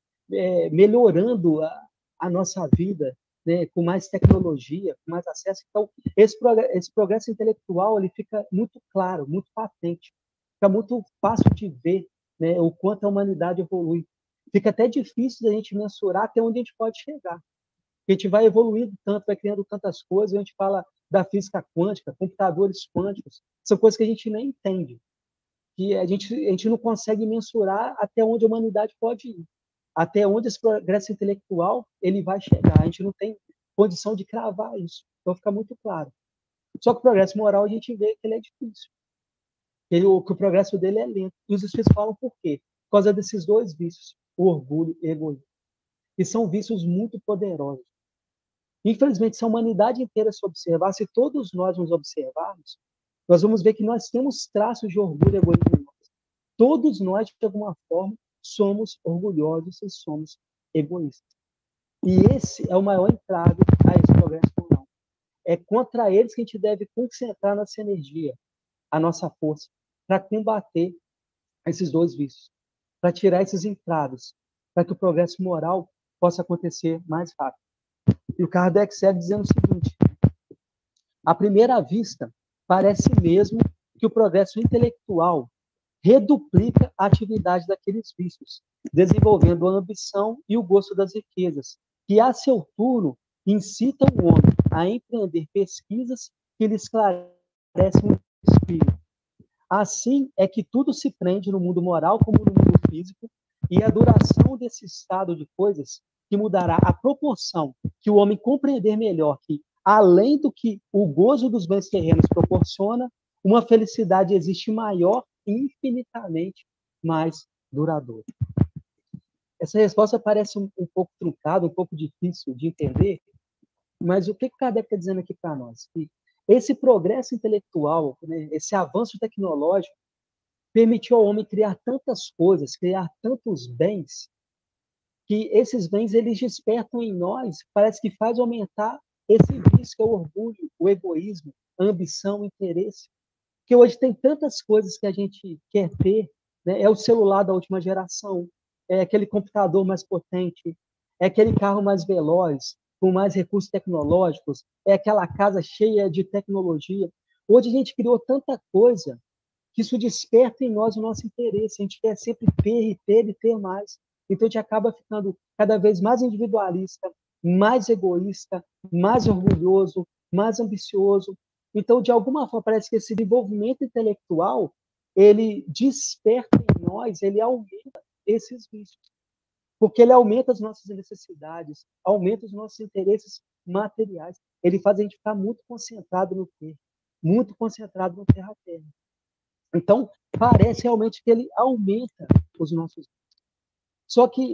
Melhorando a nossa vida, né? Com mais tecnologia, com mais acesso. Então, esse progresso intelectual ele fica muito claro, muito patente. Fica muito fácil de ver, né? O quanto a humanidade evolui. Fica até difícil da gente mensurar até onde a gente pode chegar. A gente vai evoluindo tanto, vai criando tantas coisas, a gente fala da física quântica, computadores quânticos, são coisas que a gente nem entende, que a gente não consegue mensurar até onde a humanidade pode ir, até onde esse progresso intelectual ele vai chegar. A gente não tem condição de cravar isso, então fica muito claro. Só que o progresso moral a gente vê que ele é difícil, que o progresso dele é lento. E os espíritos falam por quê? Por causa desses dois vícios, o orgulho e o egoísmo, que são vícios muito poderosos. Infelizmente, se a humanidade inteira se observar, se todos nós nos observarmos, nós vamos ver que nós temos traços de orgulho e egoísmo em nós. Todos nós, de alguma forma, somos orgulhosos e somos egoístas. E esse é o maior entrave a esse progresso moral. É contra eles que a gente deve concentrar nossa energia, a nossa força, para combater esses dois vícios, para tirar esses entraves, para que o progresso moral possa acontecer mais rápido. E o Kardec segue dizendo o seguinte: à primeira vista, parece mesmo que o progresso intelectual reduplica a atividade daqueles vícios, desenvolvendo a ambição e o gosto das riquezas, que, a seu turno, incitam o homem a empreender pesquisas que lhe esclarecem o espírito. Assim é que tudo se prende no mundo moral como no mundo físico, e a duração desse estado de coisas que mudará a proporção que o homem compreender melhor que, além do que o gozo dos bens terrenos proporciona, uma felicidade existe maior infinitamente mais duradouro. Essa resposta parece um pouco truncada, um pouco difícil de entender, mas o que Kardec está dizendo aqui para nós? Que esse progresso intelectual, né, esse avanço tecnológico, permitiu ao homem criar tantas coisas, criar tantos bens, que esses bens eles despertam em nós, parece que faz aumentar esse vício que é o orgulho, o egoísmo, a ambição, o interesse. Que hoje tem tantas coisas que a gente quer ter, né? É o celular da última geração, é aquele computador mais potente, é aquele carro mais veloz, com mais recursos tecnológicos, é aquela casa cheia de tecnologia. Hoje a gente criou tanta coisa que isso desperta em nós o nosso interesse. A gente quer sempre ter e ter e ter mais. Então a gente acaba ficando cada vez mais individualista, mais egoísta, mais orgulhoso, mais ambicioso. Então, de alguma forma, parece que esse desenvolvimento intelectual, ele desperta em nós, ele aumenta esses vícios. Porque ele aumenta as nossas necessidades, aumenta os nossos interesses materiais. Ele faz a gente ficar muito concentrado no ter, muito concentrado no terra-terra. Então, parece realmente que ele aumenta os nossos. Só que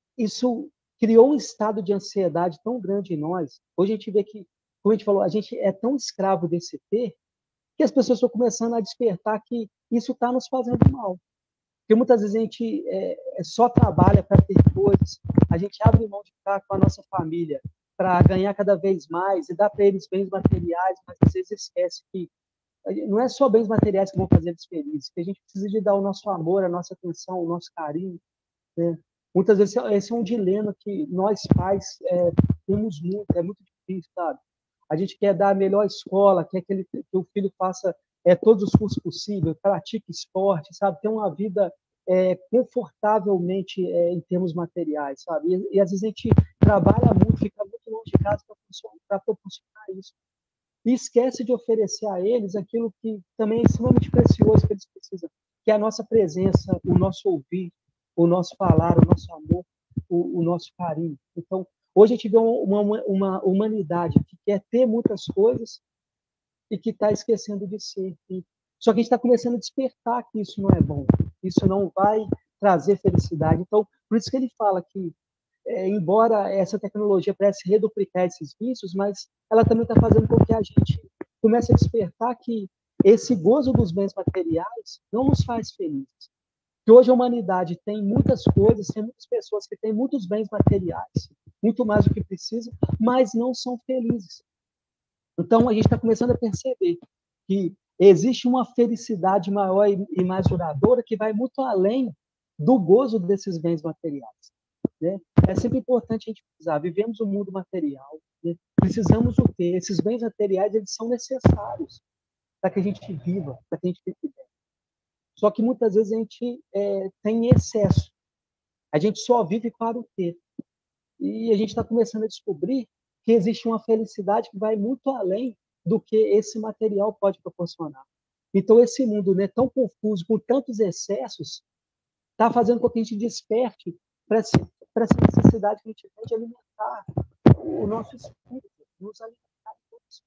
isso criou um estado de ansiedade tão grande em nós. Hoje a gente vê que, como a gente falou, a gente é tão escravo desse ter que as pessoas estão começando a despertar que isso está nos fazendo mal. Porque muitas vezes a gente só trabalha para ter coisas, a gente abre mão de ficar com a nossa família para ganhar cada vez mais e dar para eles bens materiais, mas às vezes esquece que não é só bens materiais que vão fazer eles felizes, que a gente precisa de dar o nosso amor, a nossa atenção, o nosso carinho, né? Muitas vezes esse é um dilema que nós pais temos muito, é muito difícil, sabe? A gente quer dar a melhor escola, quer que o filho faça todos os cursos possíveis, pratique esporte, sabe? Ter uma vida confortavelmente em termos materiais, sabe? E às vezes a gente trabalha muito, fica muito longe de casa para proporcionar isso. E esquece de oferecer a eles aquilo que também é extremamente precioso que eles precisam, que é a nossa presença, o nosso ouvir, o nosso falar, o nosso amor, o nosso carinho. Então, hoje a gente vê uma humanidade que quer ter muitas coisas e que está esquecendo de ser. Só que a gente está começando a despertar que isso não é bom, isso não vai trazer felicidade. Então, por isso que ele fala que embora essa tecnologia parece reduplicar esses vícios, mas ela também está fazendo com que a gente comece a despertar que esse gozo dos bens materiais não nos faz felizes. Que hoje a humanidade tem muitas coisas, tem muitas pessoas que têm muitos bens materiais, muito mais do que precisam, mas não são felizes. Então a gente está começando a perceber que existe uma felicidade maior e mais duradoura que vai muito além do gozo desses bens materiais. Né? É sempre importante a gente precisar. Vivemos um mundo material, né? Precisamos o ter. Esses bens materiais eles são necessários para que a gente viva, para que a gente fique bem. Só que muitas vezes a gente tem excesso. A gente só vive para o ter. E a gente está começando a descobrir que existe uma felicidade que vai muito além do que esse material pode proporcionar. Então, esse mundo, né, tão confuso, com tantos excessos, está fazendo com que a gente desperte para essa necessidade que a gente tem de alimentar o nosso espírito, nos alimentar todos,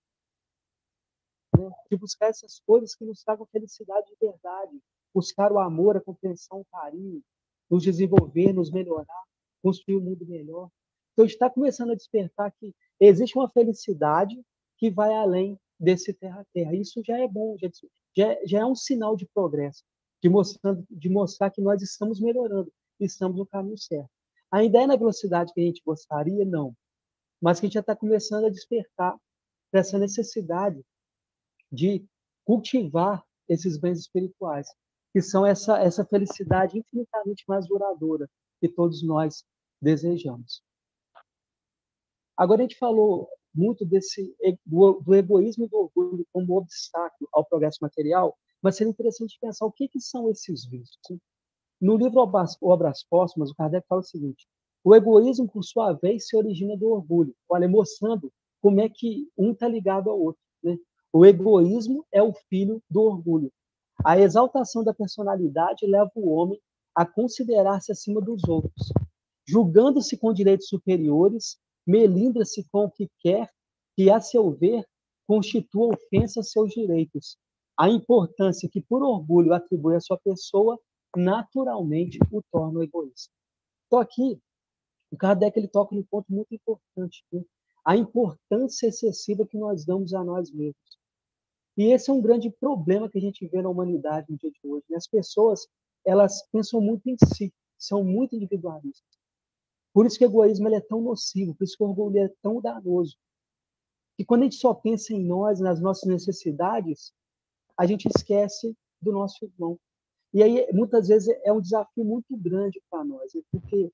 né? De buscar essas coisas que nos tragam felicidade de verdade, buscar o amor, a compreensão, o carinho, nos desenvolver, nos melhorar, construir um mundo melhor. Então, a gente está começando a despertar que existe uma felicidade que vai além desse terra-terra. Isso já é bom, já é um sinal de progresso, de mostrar que nós estamos melhorando, estamos no caminho certo. Ainda é na velocidade que a gente gostaria? Não. Mas que a gente já está começando a despertar para essa necessidade de cultivar esses bens espirituais, que são essa felicidade infinitamente mais duradoura que todos nós desejamos. Agora, a gente falou muito do egoísmo e do orgulho como obstáculo ao progresso material, mas seria interessante pensar o que são esses vícios. No livro Obras Póstumas, o Kardec fala o seguinte: o egoísmo, por sua vez, se origina do orgulho. Olha, mostrando como é que um está ligado ao outro. Né? O egoísmo é o filho do orgulho. A exaltação da personalidade leva o homem a considerar-se acima dos outros. Julgando-se com direitos superiores, melindra-se com o que quer que, a seu ver, constitua ofensa a seus direitos. A importância que, por orgulho, atribui à sua pessoa naturalmente o tornam egoísta. Então, aqui, o Kardec ele toca num ponto muito importante, né? A importância excessiva que nós damos a nós mesmos. E esse é um grande problema que a gente vê na humanidade no dia de hoje, né? As pessoas, elas pensam muito em si, são muito individualistas. Por isso que o egoísmo ele é tão nocivo, por isso que o orgulho é tão danoso. E quando a gente só pensa em nós, nas nossas necessidades, a gente esquece do nosso irmão. E aí, muitas vezes, é um desafio muito grande para nós, né? Porque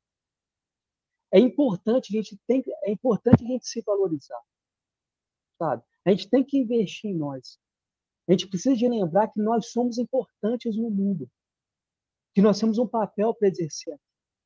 é importante a gente se valorizar, sabe? A gente tem que investir em nós. A gente precisa de lembrar que nós somos importantes no mundo, que nós temos um papel para exercer.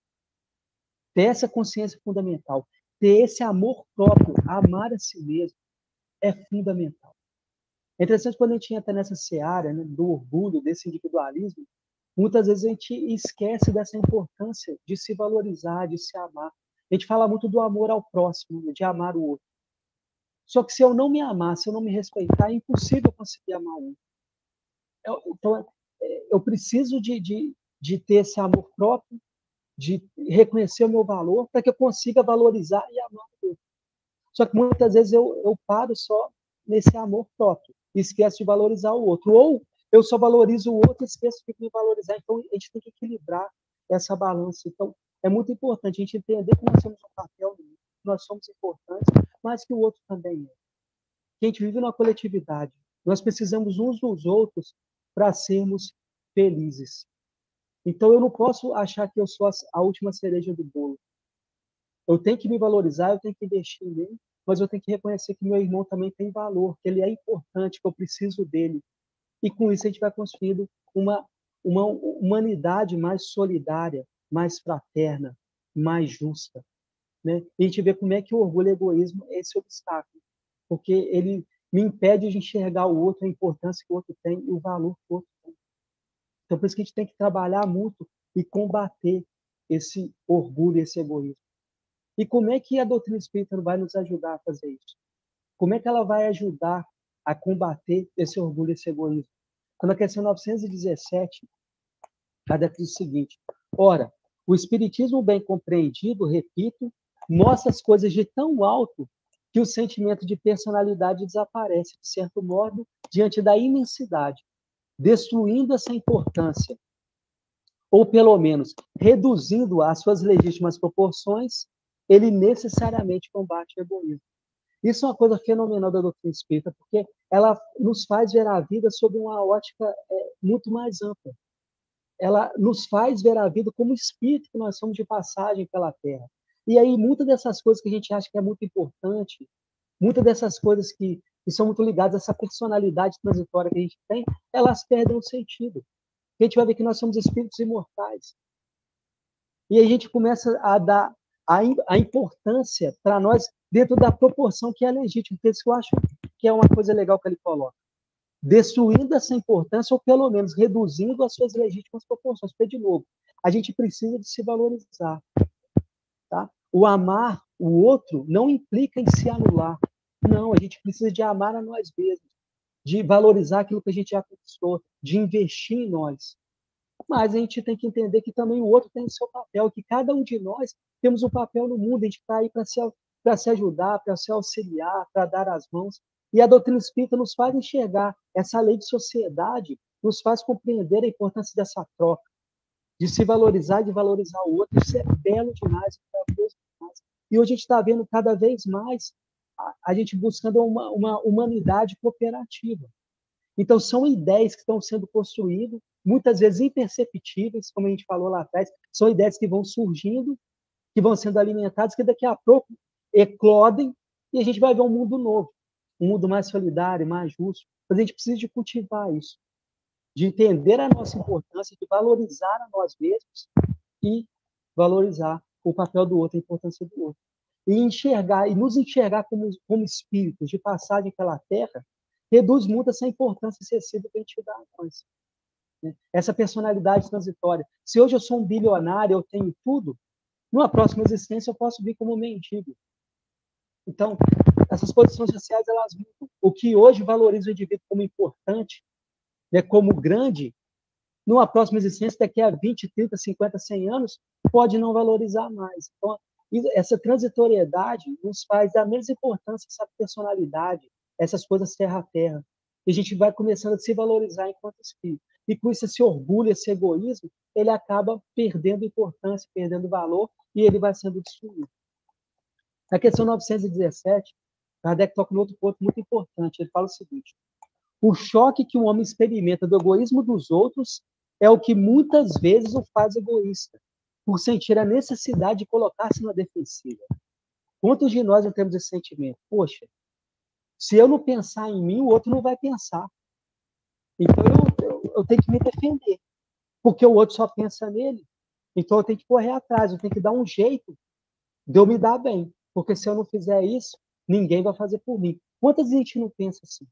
Ter essa consciência fundamental, ter esse amor próprio, amar a si mesmo, é fundamental. É interessante quando a gente entra nessa seara, né, do orgulho, desse individualismo, muitas vezes a gente esquece dessa importância de se valorizar, de se amar. A gente fala muito do amor ao próximo, de amar o outro. Só que se eu não me amar, se eu não me respeitar, é impossível conseguir amar o outro. Então, eu preciso de ter esse amor próprio, de reconhecer o meu valor, para que eu consiga valorizar e amar o outro. Só que muitas vezes eu paro só nesse amor próprio e esqueço de valorizar o outro. Ou eu só valorizo o outro e esqueço de me valorizar. Então, a gente tem que equilibrar essa balança. Então, é muito importante a gente entender que nós temos um papel, nós somos importantes, mas que o outro também é. Que a gente vive numa coletividade. Nós precisamos uns dos outros para sermos felizes. Então, eu não posso achar que eu sou a última cereja do bolo. Eu tenho que me valorizar, eu tenho que investir em mim, mas eu tenho que reconhecer que meu irmão também tem valor, que ele é importante, que eu preciso dele. E com isso a gente vai construindo uma humanidade mais solidária, mais fraterna, mais justa. Né? E a gente vê como é que o orgulho e o egoísmo é esse obstáculo, porque ele me impede de enxergar o outro, a importância que o outro tem e o valor que o outro tem. Então, por isso que a gente tem que trabalhar muito e combater esse orgulho e esse egoísmo. E como é que a doutrina espírita vai nos ajudar a fazer isso? Como é que ela vai ajudar a combater esse orgulho e esse egoísmo? Na questão 917, Kardec diz o seguinte: ora, o espiritismo bem compreendido, repito, mostra as coisas de tão alto que o sentimento de personalidade desaparece, de certo modo, diante da imensidade, destruindo essa importância, ou pelo menos reduzindo às suas legítimas proporções, ele necessariamente combate o egoísmo. Isso é uma coisa fenomenal da doutrina espírita, porque ela nos faz ver a vida sob uma ótica muito mais ampla. Ela nos faz ver a vida como espírito que nós somos de passagem pela Terra. E aí, muitas dessas coisas que a gente acha que é muito importante, muitas dessas coisas que são muito ligadas a essa personalidade transitória que a gente tem, elas perdem o sentido. A gente vai ver que nós somos espíritos imortais. E a gente começa a dar a importância para nós dentro da proporção que é legítima. Por isso que eu acho que é uma coisa legal que ele coloca. Destruindo essa importância, ou pelo menos reduzindo as suas legítimas proporções. Porque, de novo, a gente precisa de se valorizar. Tá? O amar o outro não implica em se anular. Não, a gente precisa de amar a nós mesmos, de valorizar aquilo que a gente já conquistou, de investir em nós. Mas a gente tem que entender que também o outro tem o seu papel, que cada um de nós temos um papel no mundo, a gente está aí para se ajudar, para se auxiliar, para dar as mãos. E a doutrina espírita nos faz enxergar essa lei de sociedade, nos faz compreender a importância dessa troca, de se valorizar e de valorizar o outro. Isso é belo demais, maravilhoso demais. E hoje a gente está vendo cada vez mais a gente buscando uma humanidade cooperativa. Então, são ideias que estão sendo construídas, muitas vezes imperceptíveis, como a gente falou lá atrás, são ideias que vão surgindo, que vão sendo alimentadas, que daqui a pouco eclodem, e a gente vai ver um mundo novo, um mundo mais solidário, mais justo. Mas a gente precisa de cultivar isso, de entender a nossa importância, de valorizar a nós mesmos e valorizar o papel do outro, a importância do outro. E enxergar, e nos enxergar como espíritos de passagem pela Terra, reduz muito essa importância excessiva que a gente dá a nós. Né? Essa personalidade transitória. Se hoje eu sou um bilionário, eu tenho tudo, numa próxima existência eu posso vir como mendigo. Então, essas posições sociais, elas mudam. O que hoje valoriza o indivíduo como importante, né, como grande, numa próxima existência, daqui a 20, 30, 50, 100 anos, pode não valorizar mais. Então, essa transitoriedade nos faz dar menos importância a essa personalidade, essas coisas terra a terra. E a gente vai começando a se valorizar enquanto espírito. E com isso, esse orgulho, esse egoísmo, ele acaba perdendo importância, perdendo valor, e ele vai sendo destruído. Na questão 917, Kardec toca em outro ponto muito importante. Ele fala o seguinte: o choque que o homem experimenta do egoísmo dos outros é o que muitas vezes o faz egoísta, por sentir a necessidade de colocar-se na defensiva. Quantos de nós não temos esse sentimento? Poxa, se eu não pensar em mim, o outro não vai pensar. Então eu tenho que me defender, porque o outro só pensa nele. Então eu tenho que correr atrás, eu tenho que dar um jeito de eu me dar bem, porque se eu não fizer isso, ninguém vai fazer por mim. Quantas vezes a gente não pensa assim?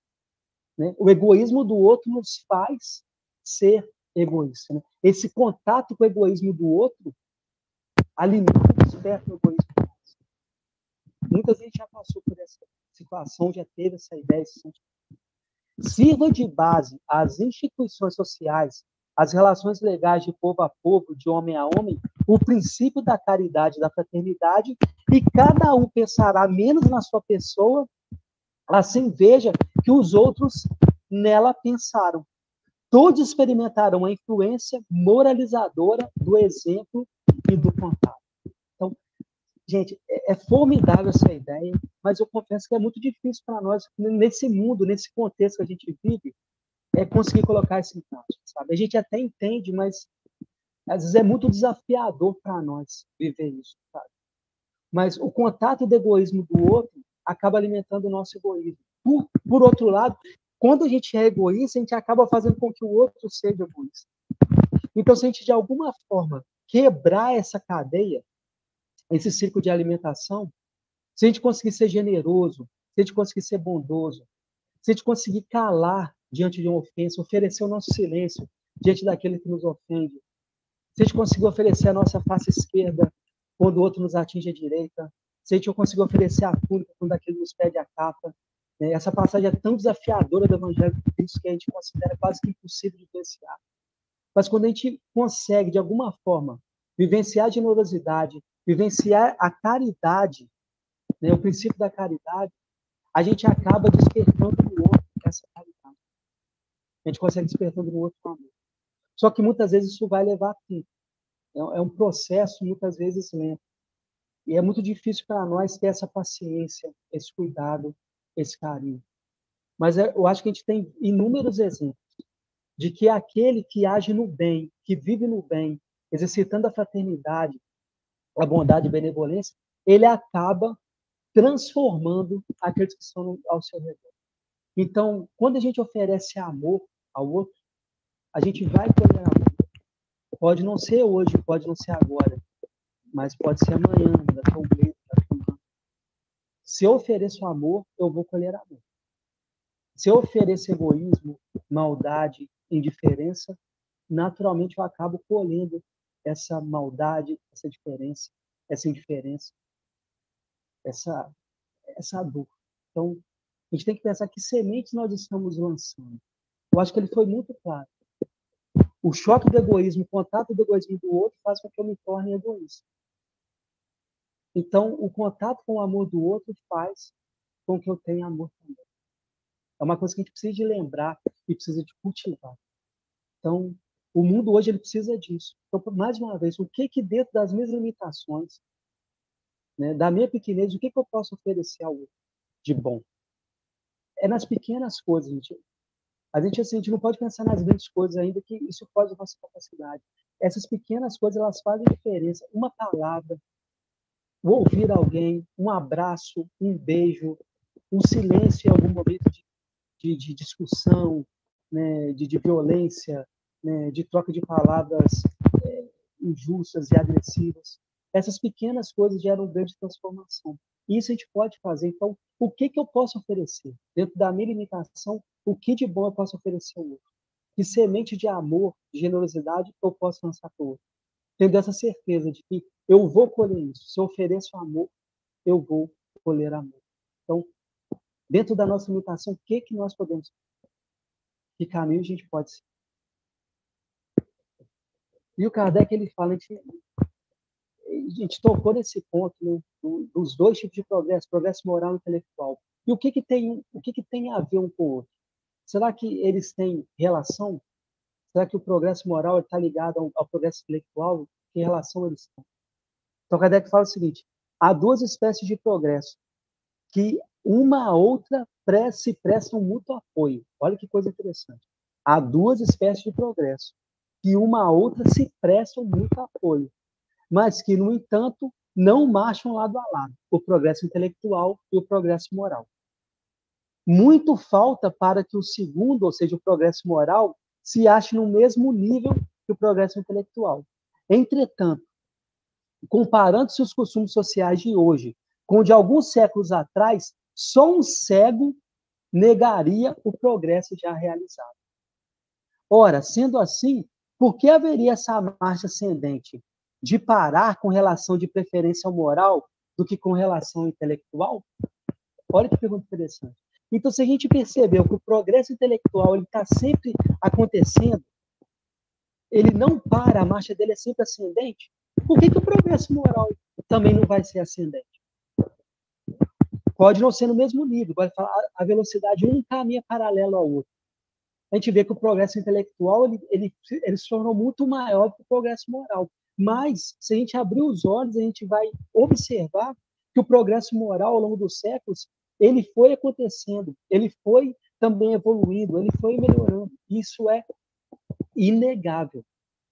Né? O egoísmo do outro nos faz ser egoísta. Né? Esse contato com o egoísmo do outro alimenta e desperta o egoísmo do outro. Muita gente já passou por essa situação, já teve essa ideia, esse sentimento. Sirva de base às instituições sociais, às relações legais de povo a povo, de homem a homem, o princípio da caridade, da fraternidade, e cada um pensará menos na sua pessoa, assim veja que os outros nela pensaram. Todos experimentarão a influência moralizadora do exemplo e do contato. Então, gente, é formidável essa ideia, mas eu confesso que é muito difícil para nós, nesse mundo, nesse contexto que a gente vive, conseguir colocar isso em prática, sabe? A gente até entende, mas às vezes é muito desafiador para nós viver isso, sabe? Mas o contato do egoísmo do outro acaba alimentando o nosso egoísmo. Por outro lado, quando a gente é egoísta, a gente acaba fazendo com que o outro seja egoísta. Então, se a gente, de alguma forma, quebrar essa cadeia, esse ciclo de alimentação, se a gente conseguir ser generoso, se a gente conseguir ser bondoso, se a gente conseguir calar diante de uma ofensa, oferecer o nosso silêncio diante daquele que nos ofende, se a gente conseguir oferecer a nossa face esquerda quando o outro nos atinge a direita, se a gente conseguir oferecer a túnica quando aquele nos pede a capa, né? Essa passagem é tão desafiadora do Evangelho de Cristo que a gente considera quase que impossível de vivenciar. Mas quando a gente consegue, de alguma forma, vivenciar a generosidade, vivenciar a caridade, né, o princípio da caridade, a gente acaba despertando no outro essa caridade. A gente consegue despertando no outro amor. Só que muitas vezes isso vai levar tempo. É um processo, muitas vezes, lento. E é muito difícil para nós ter essa paciência, esse cuidado, esse carinho. Mas eu acho que a gente tem inúmeros exemplos de que aquele que age no bem, que vive no bem, exercitando a fraternidade, a bondade e a benevolência, ele acaba transformando aqueles que estão ao seu redor. Então, quando a gente oferece amor ao outro, a gente vai colher amor. Pode não ser hoje, pode não ser agora, mas pode ser amanhã, daqui a um mês, daqui a um ano. Se eu ofereço amor, eu vou colher amor. Se eu ofereço egoísmo, maldade, indiferença, naturalmente eu acabo colhendo essa maldade, essa diferença, essa indiferença, essa dor. Então, a gente tem que pensar que sementes nós estamos lançando. Eu acho que ele foi muito claro. O choque do egoísmo, o contato do egoísmo do outro faz com que eu me torne egoísta. Então, o contato com o amor do outro faz com que eu tenha amor também. É uma coisa que a gente precisa de lembrar e precisa de cultivar. Então, o mundo hoje ele precisa disso. Então, mais uma vez, o que dentro das minhas limitações, né, da minha pequenez, o que eu posso oferecer ao outro de bom? É nas pequenas coisas, gente. Assim, a gente não pode pensar nas grandes coisas ainda, que isso pode a nossa capacidade. Essas pequenas coisas, elas fazem diferença. Uma palavra, ouvir alguém, um abraço, um beijo, um silêncio em algum momento de discussão, né, de violência, né, de troca de palavras injustas e agressivas. Essas pequenas coisas geram grande transformação. E isso a gente pode fazer. Então, o que eu posso oferecer? Dentro da minha limitação, o que de bom eu posso oferecer ao outro? Que semente de amor, de generosidade eu posso lançar para o outro? Tendo essa certeza de que eu vou colher isso. Se eu ofereço amor, eu vou colher amor. Então, dentro da nossa limitação, o que nós podemos fazer? Que caminho a gente pode seguir? E o Kardec ele fala, a gente tocou nesse ponto, né, dos dois tipos de progresso moral e intelectual. E o que tem a ver um com o outro? Será que eles têm relação? Será que o progresso moral está ligado ao progresso intelectual? Que relação eles têm? Então, Kardec fala o seguinte: há duas espécies de progresso que uma a outra se prestam muito apoio. Olha que coisa interessante. Há duas espécies de progresso que uma a outra se prestam muito apoio, mas que, no entanto, não marcham lado a lado, o progresso intelectual e o progresso moral. Muito falta para que o segundo, ou seja, o progresso moral, se ache no mesmo nível que o progresso intelectual. Entretanto, comparando-se os costumes sociais de hoje com o de alguns séculos atrás, só um cego negaria o progresso já realizado. Ora, sendo assim, por que haveria essa marcha ascendente de parar com relação de preferência moral do que com relação intelectual? Olha que pergunta interessante. Então, se a gente percebeu que o progresso intelectual está sempre acontecendo, ele não para, a marcha dele é sempre ascendente, por que o progresso moral também não vai ser ascendente? Pode não ser no mesmo nível, pode falar a velocidade um caminha paralelo ao outro. A gente vê que o progresso intelectual ele se tornou muito maior que o progresso moral. Mas, se a gente abrir os olhos, a gente vai observar que o progresso moral, ao longo dos séculos, ele foi acontecendo, ele foi também evoluindo, ele foi melhorando. Isso é inegável.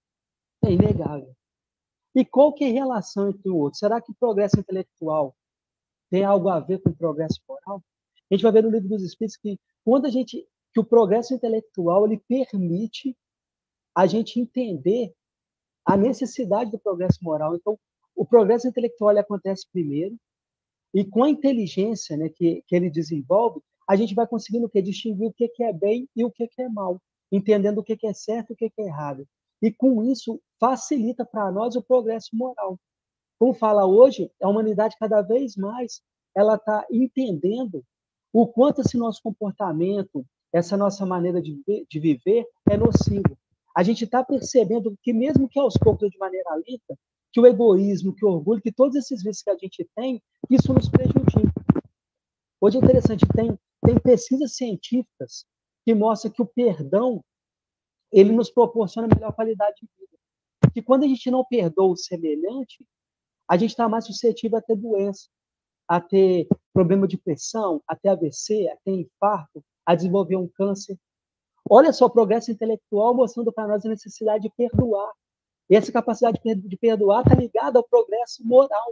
É inegável. E qual que é a relação entre o outro? Será que o progresso intelectual tem algo a ver com o progresso moral? A gente vai ver no Livro dos Espíritos que o progresso intelectual ele permite a gente entender a necessidade do progresso moral. Então, o progresso intelectual ele acontece primeiro, e com a inteligência, né, que ele desenvolve, a gente vai conseguindo o quê? Distinguir o que é bem e o que é mal, entendendo o que é certo e o que é errado. E com isso, facilita para nós o progresso moral. Como fala hoje, a humanidade cada vez mais ela está entendendo o quanto esse nosso comportamento, essa nossa maneira de viver é nocivo. A gente está percebendo que, mesmo que aos poucos, de maneira lenta, que o egoísmo, que o orgulho, que todos esses vícios que a gente tem, isso nos prejudica. Hoje é interessante, tem pesquisas científicas que mostram que o perdão ele nos proporciona melhor qualidade de vida. Que quando a gente não perdoa o semelhante, a gente está mais suscetível a ter doença, a ter problema de pressão, a ter AVC, a ter infarto, a desenvolver um câncer. Olha só o progresso intelectual mostrando para nós a necessidade de perdoar. E essa capacidade de perdoar está ligada ao progresso moral.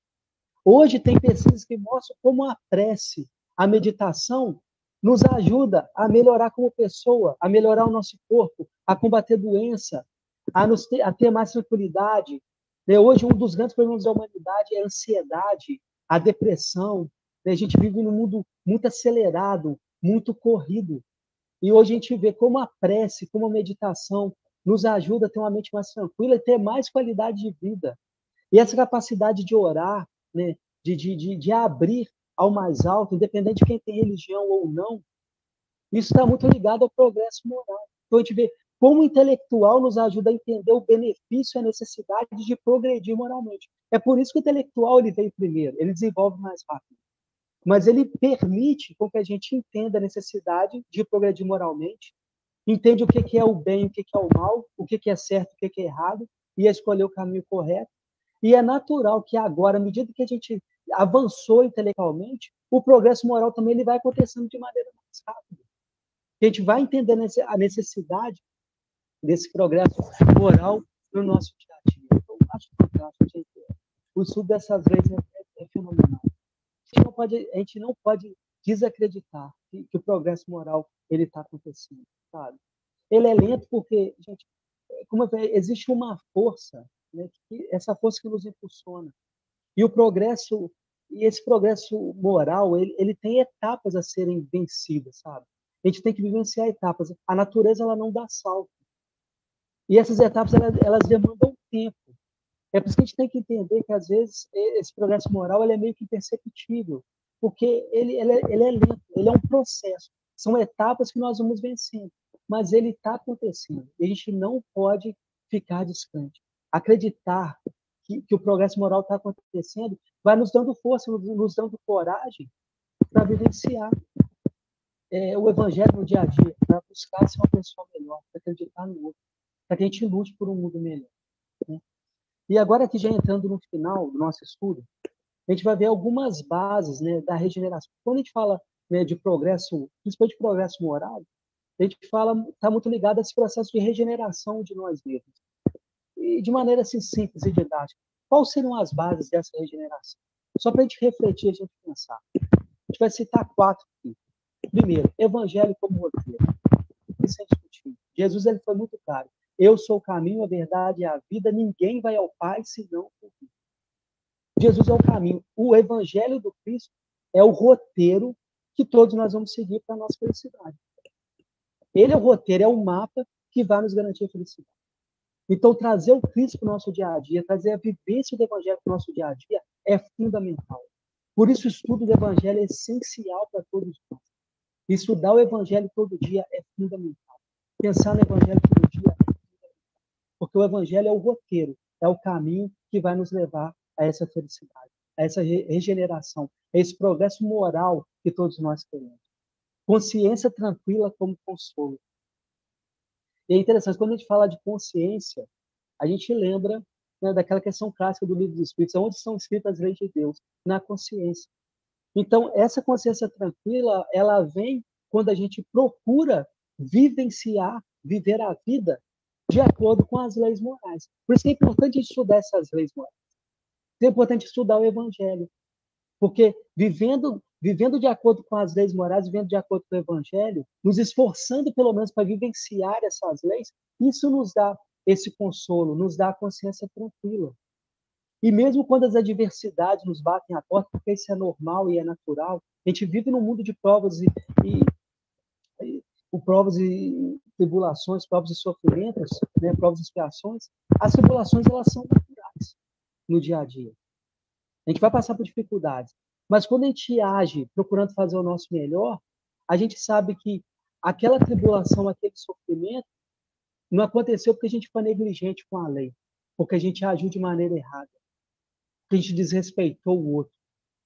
Hoje tem pesquisas que mostram como a prece, a meditação, nos ajuda a melhorar como pessoa, a melhorar o nosso corpo, a combater doença, a ter mais tranquilidade. Hoje, um dos grandes problemas da humanidade é a ansiedade, a depressão. A gente vive num mundo muito acelerado, muito corrido. E hoje a gente vê como a prece, como a meditação nos ajuda a ter uma mente mais tranquila e ter mais qualidade de vida. E essa capacidade de orar, né, de abrir ao mais alto, independente de quem tem religião ou não, isso está muito ligado ao progresso moral. Então a gente vê como o intelectual nos ajuda a entender o benefício e a necessidade de progredir moralmente. É por isso que o intelectual ele vem primeiro, ele desenvolve mais rápido. Mas ele permite com que a gente entenda a necessidade de progredir moralmente, entende o que é o bem, o que é o mal, o que é certo, o que é errado, e escolher o caminho correto. E é natural que agora, à medida que a gente avançou intelectualmente, o progresso moral também ele vai acontecendo de maneira mais rápida. A gente vai entendendo a necessidade desse progresso moral no nosso dia a dia. Então, acho fantástico, gente. O estudo dessas leis é fenomenal. A gente não pode desacreditar que o progresso moral ele está acontecendo, sabe? Ele é lento porque, gente, como existe uma força, né, essa força que nos impulsiona. E esse progresso moral, ele tem etapas a serem vencidas, sabe? A gente tem que vivenciar etapas. A natureza ela não dá salto. E essas etapas elas demandam tempo. É por isso que a gente tem que entender que, às vezes, esse progresso moral ele é meio que imperceptível, porque ele é lento, ele é um processo. São etapas que nós vamos vencendo, mas ele está acontecendo. E a gente não pode ficar descrente. Acreditar que o progresso moral está acontecendo vai nos dando força, nos dando coragem para vivenciar o evangelho no dia a dia, para buscar ser uma pessoa melhor, para acreditar no outro, para que a gente lute por um mundo melhor. Né? E agora que já entrando no final do nosso estudo, a gente vai ver algumas bases, né, da regeneração. Quando a gente fala, né, de progresso, principalmente progresso moral, a gente fala, está muito ligado a esse processo de regeneração de nós mesmos. E de maneira assim simples e didática, quais seriam as bases dessa regeneração? Só para a gente refletir, a gente pensar. A gente vai citar 4 aqui. Primeiro, evangelho como roteiro. Isso é discutível. Jesus ele foi muito claro. Eu sou o caminho, a verdade e a vida. Ninguém vai ao Pai senão por mim. Jesus é o caminho. O evangelho do Cristo é o roteiro que todos nós vamos seguir para a nossa felicidade. Ele é o roteiro, é o mapa que vai nos garantir a felicidade. Então, trazer o Cristo para o nosso dia a dia, trazer a vivência do evangelho para o nosso dia a dia é fundamental. Por isso, o estudo do evangelho é essencial para todos nós. Estudar o evangelho todo dia é fundamental. Pensar no evangelho todo dia é fundamental. Porque o evangelho é o roteiro, é o caminho que vai nos levar a essa felicidade, a essa regeneração, a esse progresso moral que todos nós queremos. Consciência tranquila como consolo. E é interessante, quando a gente fala de consciência, a gente lembra, né, daquela questão clássica do livro dos Espíritos, onde são escritas as leis de Deus? Na consciência. Então, essa consciência tranquila, ela vem quando a gente procura vivenciar, viver a vida de acordo com as leis morais. Por isso que é importante estudar essas leis morais. É importante estudar o Evangelho. Porque vivendo de acordo com as leis morais, vivendo de acordo com o Evangelho, nos esforçando pelo menos para vivenciar essas leis, isso nos dá esse consolo, nos dá a consciência tranquila. E mesmo quando as adversidades nos batem à porta, porque isso é normal e é natural, a gente vive num mundo de provas provas e tribulações, provas e sofrimentos, né, provas e expiações. As tribulações, elas são naturais no dia a dia. A gente vai passar por dificuldades. Mas quando a gente age procurando fazer o nosso melhor, a gente sabe que aquela tribulação, aquele sofrimento, não aconteceu porque a gente foi negligente com a lei, porque a gente agiu de maneira errada, porque a gente desrespeitou o outro.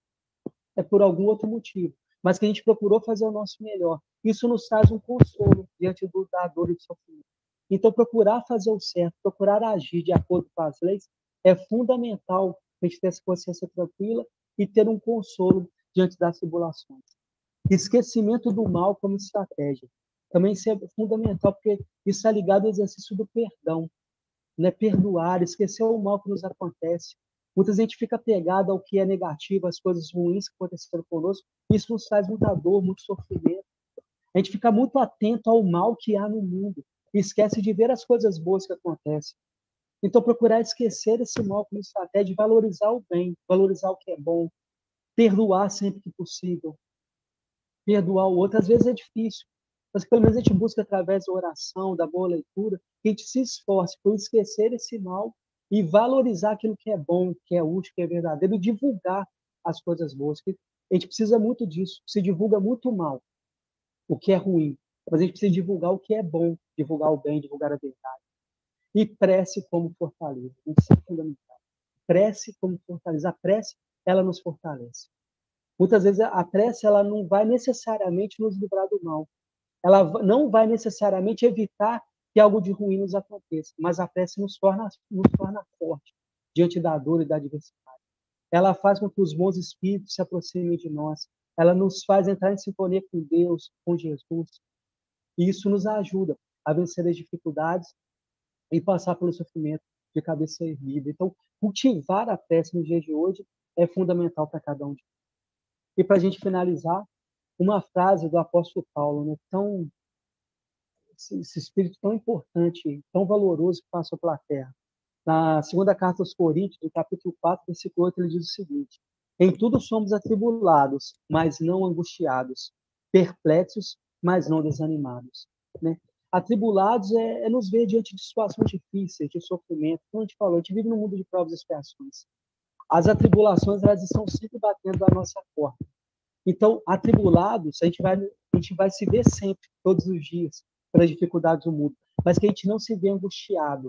É por algum outro motivo, mas que a gente procurou fazer o nosso melhor. Isso nos traz um consolo diante da dor e do sofrimento. Então, procurar fazer o certo, procurar agir de acordo com as leis, é fundamental para a gente ter essa consciência tranquila e ter um consolo diante das tribulações. Esquecimento do mal como estratégia. Também isso é fundamental, porque isso está ligado ao exercício do perdão. Né? Perdoar, esquecer o mal que nos acontece. Muita gente fica apegada ao que é negativo, às coisas ruins que aconteceram conosco. Isso nos traz muita dor, muito sofrimento. A gente fica muito atento ao mal que há no mundo e esquece de ver as coisas boas que acontecem. Então, procurar esquecer esse mal como estratégia de valorizar o bem, valorizar o que é bom, perdoar sempre que possível, perdoar o outro. Às vezes é difícil, mas pelo menos a gente busca, através da oração, da boa leitura, que a gente se esforce por esquecer esse mal e valorizar aquilo que é bom, que é útil, que é verdadeiro, e divulgar as coisas boas. A gente precisa muito disso. Se divulga muito mal o que é ruim, mas a gente precisa divulgar o que é bom, divulgar o bem, divulgar a verdade. E prece como fortaleza. Isso é fundamental. Prece como fortaleza. A prece, ela nos fortalece. Muitas vezes a prece, ela não vai necessariamente nos livrar do mal. Ela não vai necessariamente evitar que algo de ruim nos aconteça, mas a prece nos torna forte diante da dor e da adversidade. Ela faz com que os bons espíritos se aproximem de nós. Ela nos faz entrar em sintonia com Deus, com Jesus. E isso nos ajuda a vencer as dificuldades e passar pelo sofrimento de cabeça erguida. Então, cultivar a prece nos dias de hoje é fundamental para cada um de nós. E para a gente finalizar, uma frase do apóstolo Paulo, né? Esse espírito tão importante, tão valoroso que passou pela terra. Na segunda carta aos Coríntios, no capítulo 4, versículo 8, ele diz o seguinte: em tudo somos atribulados, mas não angustiados, perplexos, mas não desanimados. Né? Atribulados é nos ver diante de situações difíceis, de sofrimento. Como a gente falou, a gente vive num mundo de provas e expiações. As atribulações, elas estão sempre batendo à nossa porta. Então, atribulados, a gente vai se ver sempre, todos os dias, pelas dificuldades do mundo, mas que a gente não se vê angustiado,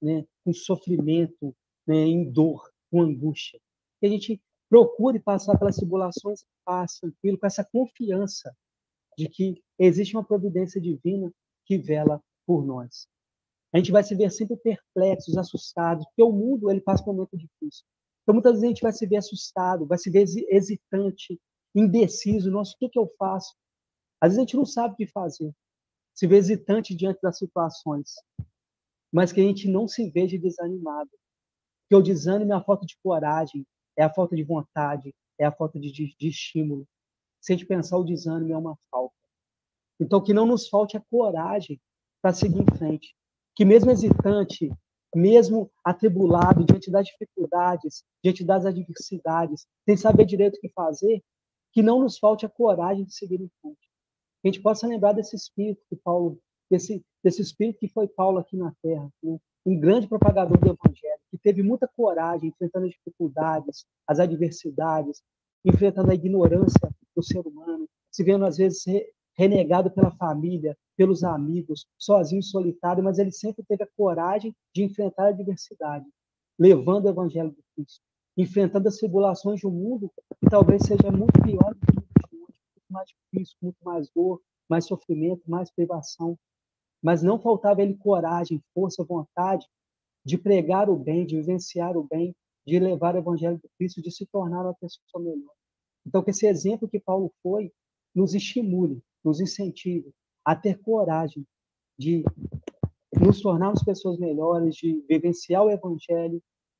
né, com sofrimento, né, em dor, com angústia. Que a gente procure passar pelas tribulações, paz, tranquilo, com essa confiança de que existe uma providência divina que vela por nós. A gente vai se ver sempre perplexos, assustados, porque o mundo ele passa por um momento difícil. Então, muitas vezes a gente vai se ver assustado, vai se ver hesitante, indeciso. Nossa, o que eu faço? Às vezes a gente não sabe o que fazer. Se vê hesitante diante das situações. Mas que a gente não se veja desanimado. Porque o desânimo é a falta de coragem, é a falta de vontade, é a falta de estímulo. Se a gente pensar, o desânimo é uma falta. Então, que não nos falte a coragem para seguir em frente. Que mesmo hesitante, mesmo atribulado diante das dificuldades, diante das adversidades, sem saber direito o que fazer, que não nos falte a coragem de seguir em frente. Que a gente possa lembrar desse espírito que Paulo, desse espírito que foi Paulo aqui na Terra, né? Um grande propagador do Evangelho, que teve muita coragem enfrentando as dificuldades, as adversidades, enfrentando a ignorância do ser humano, se vendo às vezes renegado pela família, pelos amigos, sozinho, solitário, mas ele sempre teve a coragem de enfrentar a adversidade, levando o Evangelho de Cristo, enfrentando as tribulações de um mundo que talvez seja muito pior do que o mundo de hoje, muito mais difícil, muito mais dor, mais sofrimento, mais privação. Mas não faltava ele coragem, força, vontade de pregar o bem, de vivenciar o bem, de levar o Evangelho de Cristo, de se tornar uma pessoa melhor. Então, que esse exemplo que Paulo foi nos estimule, nos incentive a ter coragem de nos tornarmos pessoas melhores, de vivenciar o Evangelho,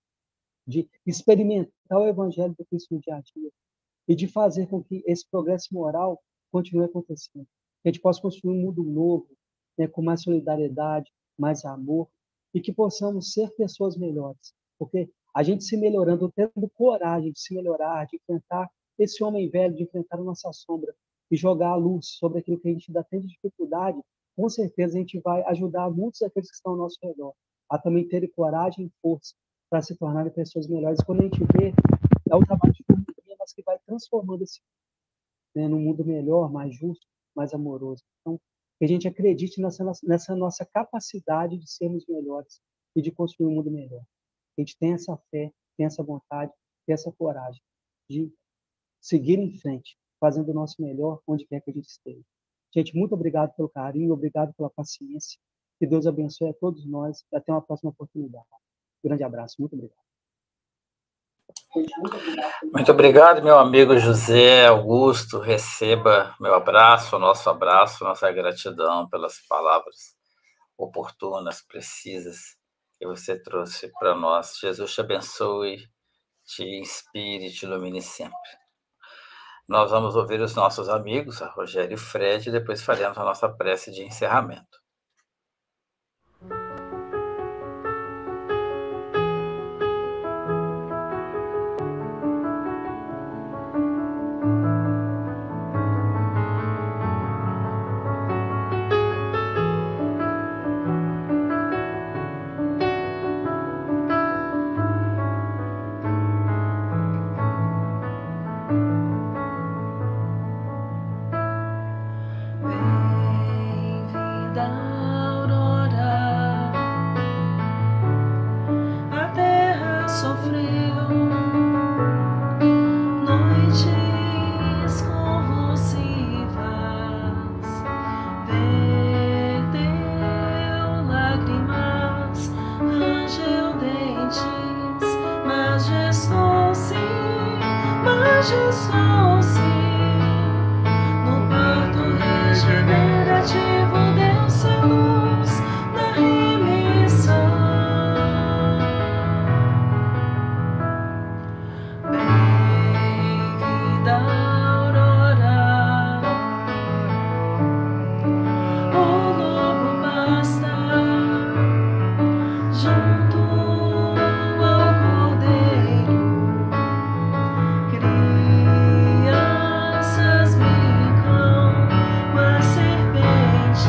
de experimentar o Evangelho do Cristo no dia a dia e de fazer com que esse progresso moral continue acontecendo. Que a gente possa construir um mundo novo, né, com mais solidariedade, mais amor, e que possamos ser pessoas melhores. Porque a gente se melhorando, tendo coragem de se melhorar, de enfrentar esse homem velho, de enfrentar a nossa sombra, e jogar a luz sobre aquilo que a gente ainda tem de dificuldade, com certeza a gente vai ajudar muitos daqueles que estão ao nosso redor a também terem coragem e força para se tornarem pessoas melhores. Quando a gente vê, é o trabalho de formiguinha, mas que vai transformando esse mundo, né, num mundo melhor, mais justo, mais amoroso. Então, que a gente acredite nessa nossa capacidade de sermos melhores e de construir um mundo melhor. A gente tem essa fé, tem essa vontade, tem essa coragem de seguir em frente, fazendo o nosso melhor onde quer que a gente esteja. Gente, muito obrigado pelo carinho, obrigado pela paciência. Que Deus abençoe a todos nós e até uma próxima oportunidade. Grande abraço, muito obrigado. Muito obrigado, meu amigo José Augusto. Receba meu abraço, nossa gratidão pelas palavras oportunas, precisas que você trouxe para nós. Jesus te abençoe, te inspire, te ilumine sempre. Nós vamos ouvir os nossos amigos, a Rogério e Fred, e depois faremos a nossa prece de encerramento. Crianças brincam, mas serpentes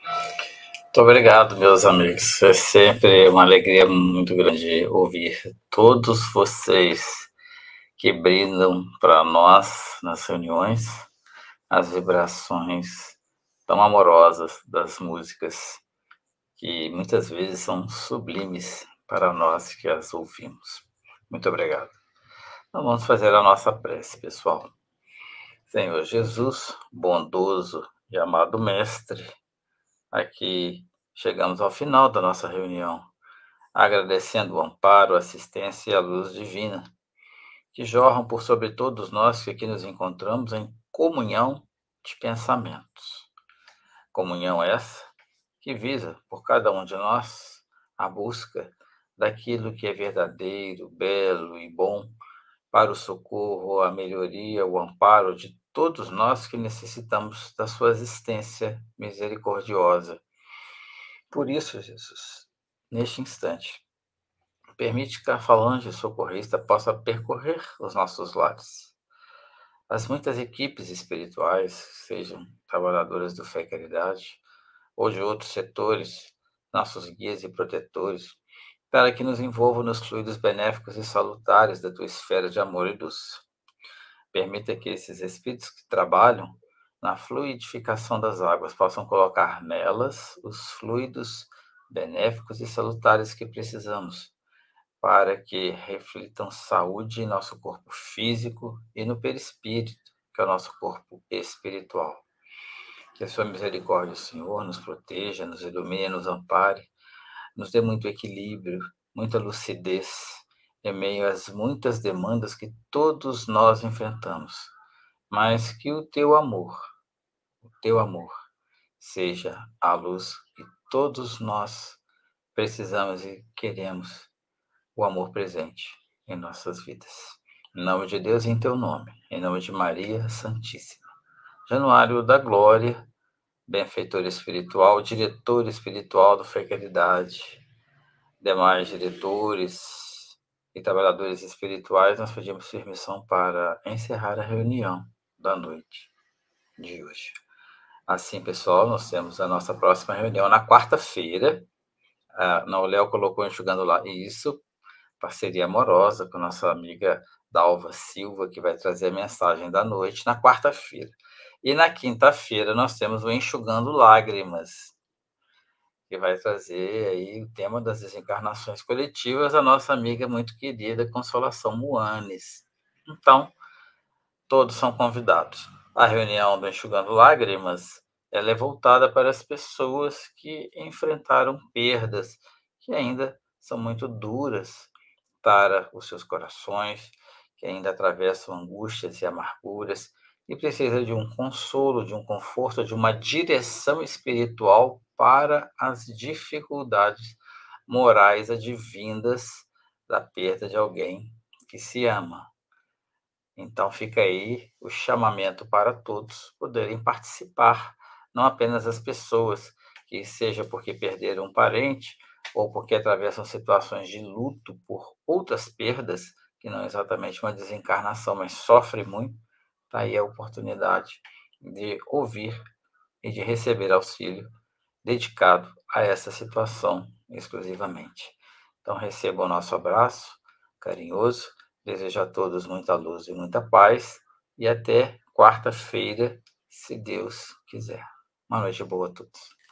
Muito obrigado, meus amigos. É sempre uma alegria muito grande ouvir todos vocês que brindam para nós nas reuniões as vibrações tão amorosas das músicas, que muitas vezes são sublimes para nós que as ouvimos. Muito obrigado. Então vamos fazer a nossa prece, pessoal. Senhor Jesus, bondoso e amado Mestre, aqui chegamos ao final da nossa reunião, agradecendo o amparo, a assistência e a luz divina, que jorram por sobre todos nós que aqui nos encontramos em comunhão de pensamentos. Comunhão essa que visa, por cada um de nós, a busca daquilo que é verdadeiro, belo e bom, para o socorro, a melhoria, o amparo de todos nós que necessitamos da sua assistência misericordiosa. Por isso, Jesus, neste instante, permite que a falange socorrista possa percorrer os nossos lares. As muitas equipes espirituais, sejam trabalhadoras do Fé e Caridade, ou de outros setores, nossos guias e protetores, para que nos envolvam nos fluidos benéficos e salutares da tua esfera de amor e luz. Permita que esses espíritos que trabalham na fluidificação das águas possam colocar nelas os fluidos benéficos e salutares que precisamos, para que reflitam saúde em nosso corpo físico e no perispírito, que é o nosso corpo espiritual. Que a sua misericórdia, Senhor, nos proteja, nos ilumine, nos ampare, nos dê muito equilíbrio, muita lucidez, em meio às muitas demandas que todos nós enfrentamos, mas que o teu amor, seja a luz que todos nós precisamos e queremos, o amor presente em nossas vidas. Em nome de Deus e em teu nome, em nome de Maria Santíssima. Januário da Glória, benfeitor espiritual, diretor espiritual do Fé e Caridade, demais diretores e trabalhadores espirituais, nós pedimos permissão para encerrar a reunião da noite de hoje. Assim, pessoal, nós temos a nossa próxima reunião na quarta-feira. O Léo colocou enxugando lá isso, parceria amorosa com nossa amiga Dalva Silva, que vai trazer a mensagem da noite na quarta-feira. E na quinta-feira nós temos o Enxugando Lágrimas, que vai trazer aí o tema das desencarnações coletivas, a nossa amiga muito querida Consolação Muanes. Então, todos são convidados. A reunião do Enxugando Lágrimas, ela é voltada para as pessoas que enfrentaram perdas, que ainda são muito duras para os seus corações, que ainda atravessam angústias e amarguras, e precisa de um consolo, de um conforto, de uma direção espiritual para as dificuldades morais advindas da perda de alguém que se ama. Então fica aí o chamamento para todos poderem participar, não apenas as pessoas que seja porque perderam um parente ou porque atravessam situações de luto por outras perdas, que não é exatamente uma desencarnação, mas sofrem muito, está aí a oportunidade de ouvir e de receber auxílio dedicado a essa situação exclusivamente. Então receba o nosso abraço carinhoso, desejo a todos muita luz e muita paz, e até quarta-feira, se Deus quiser. Uma noite boa a todos.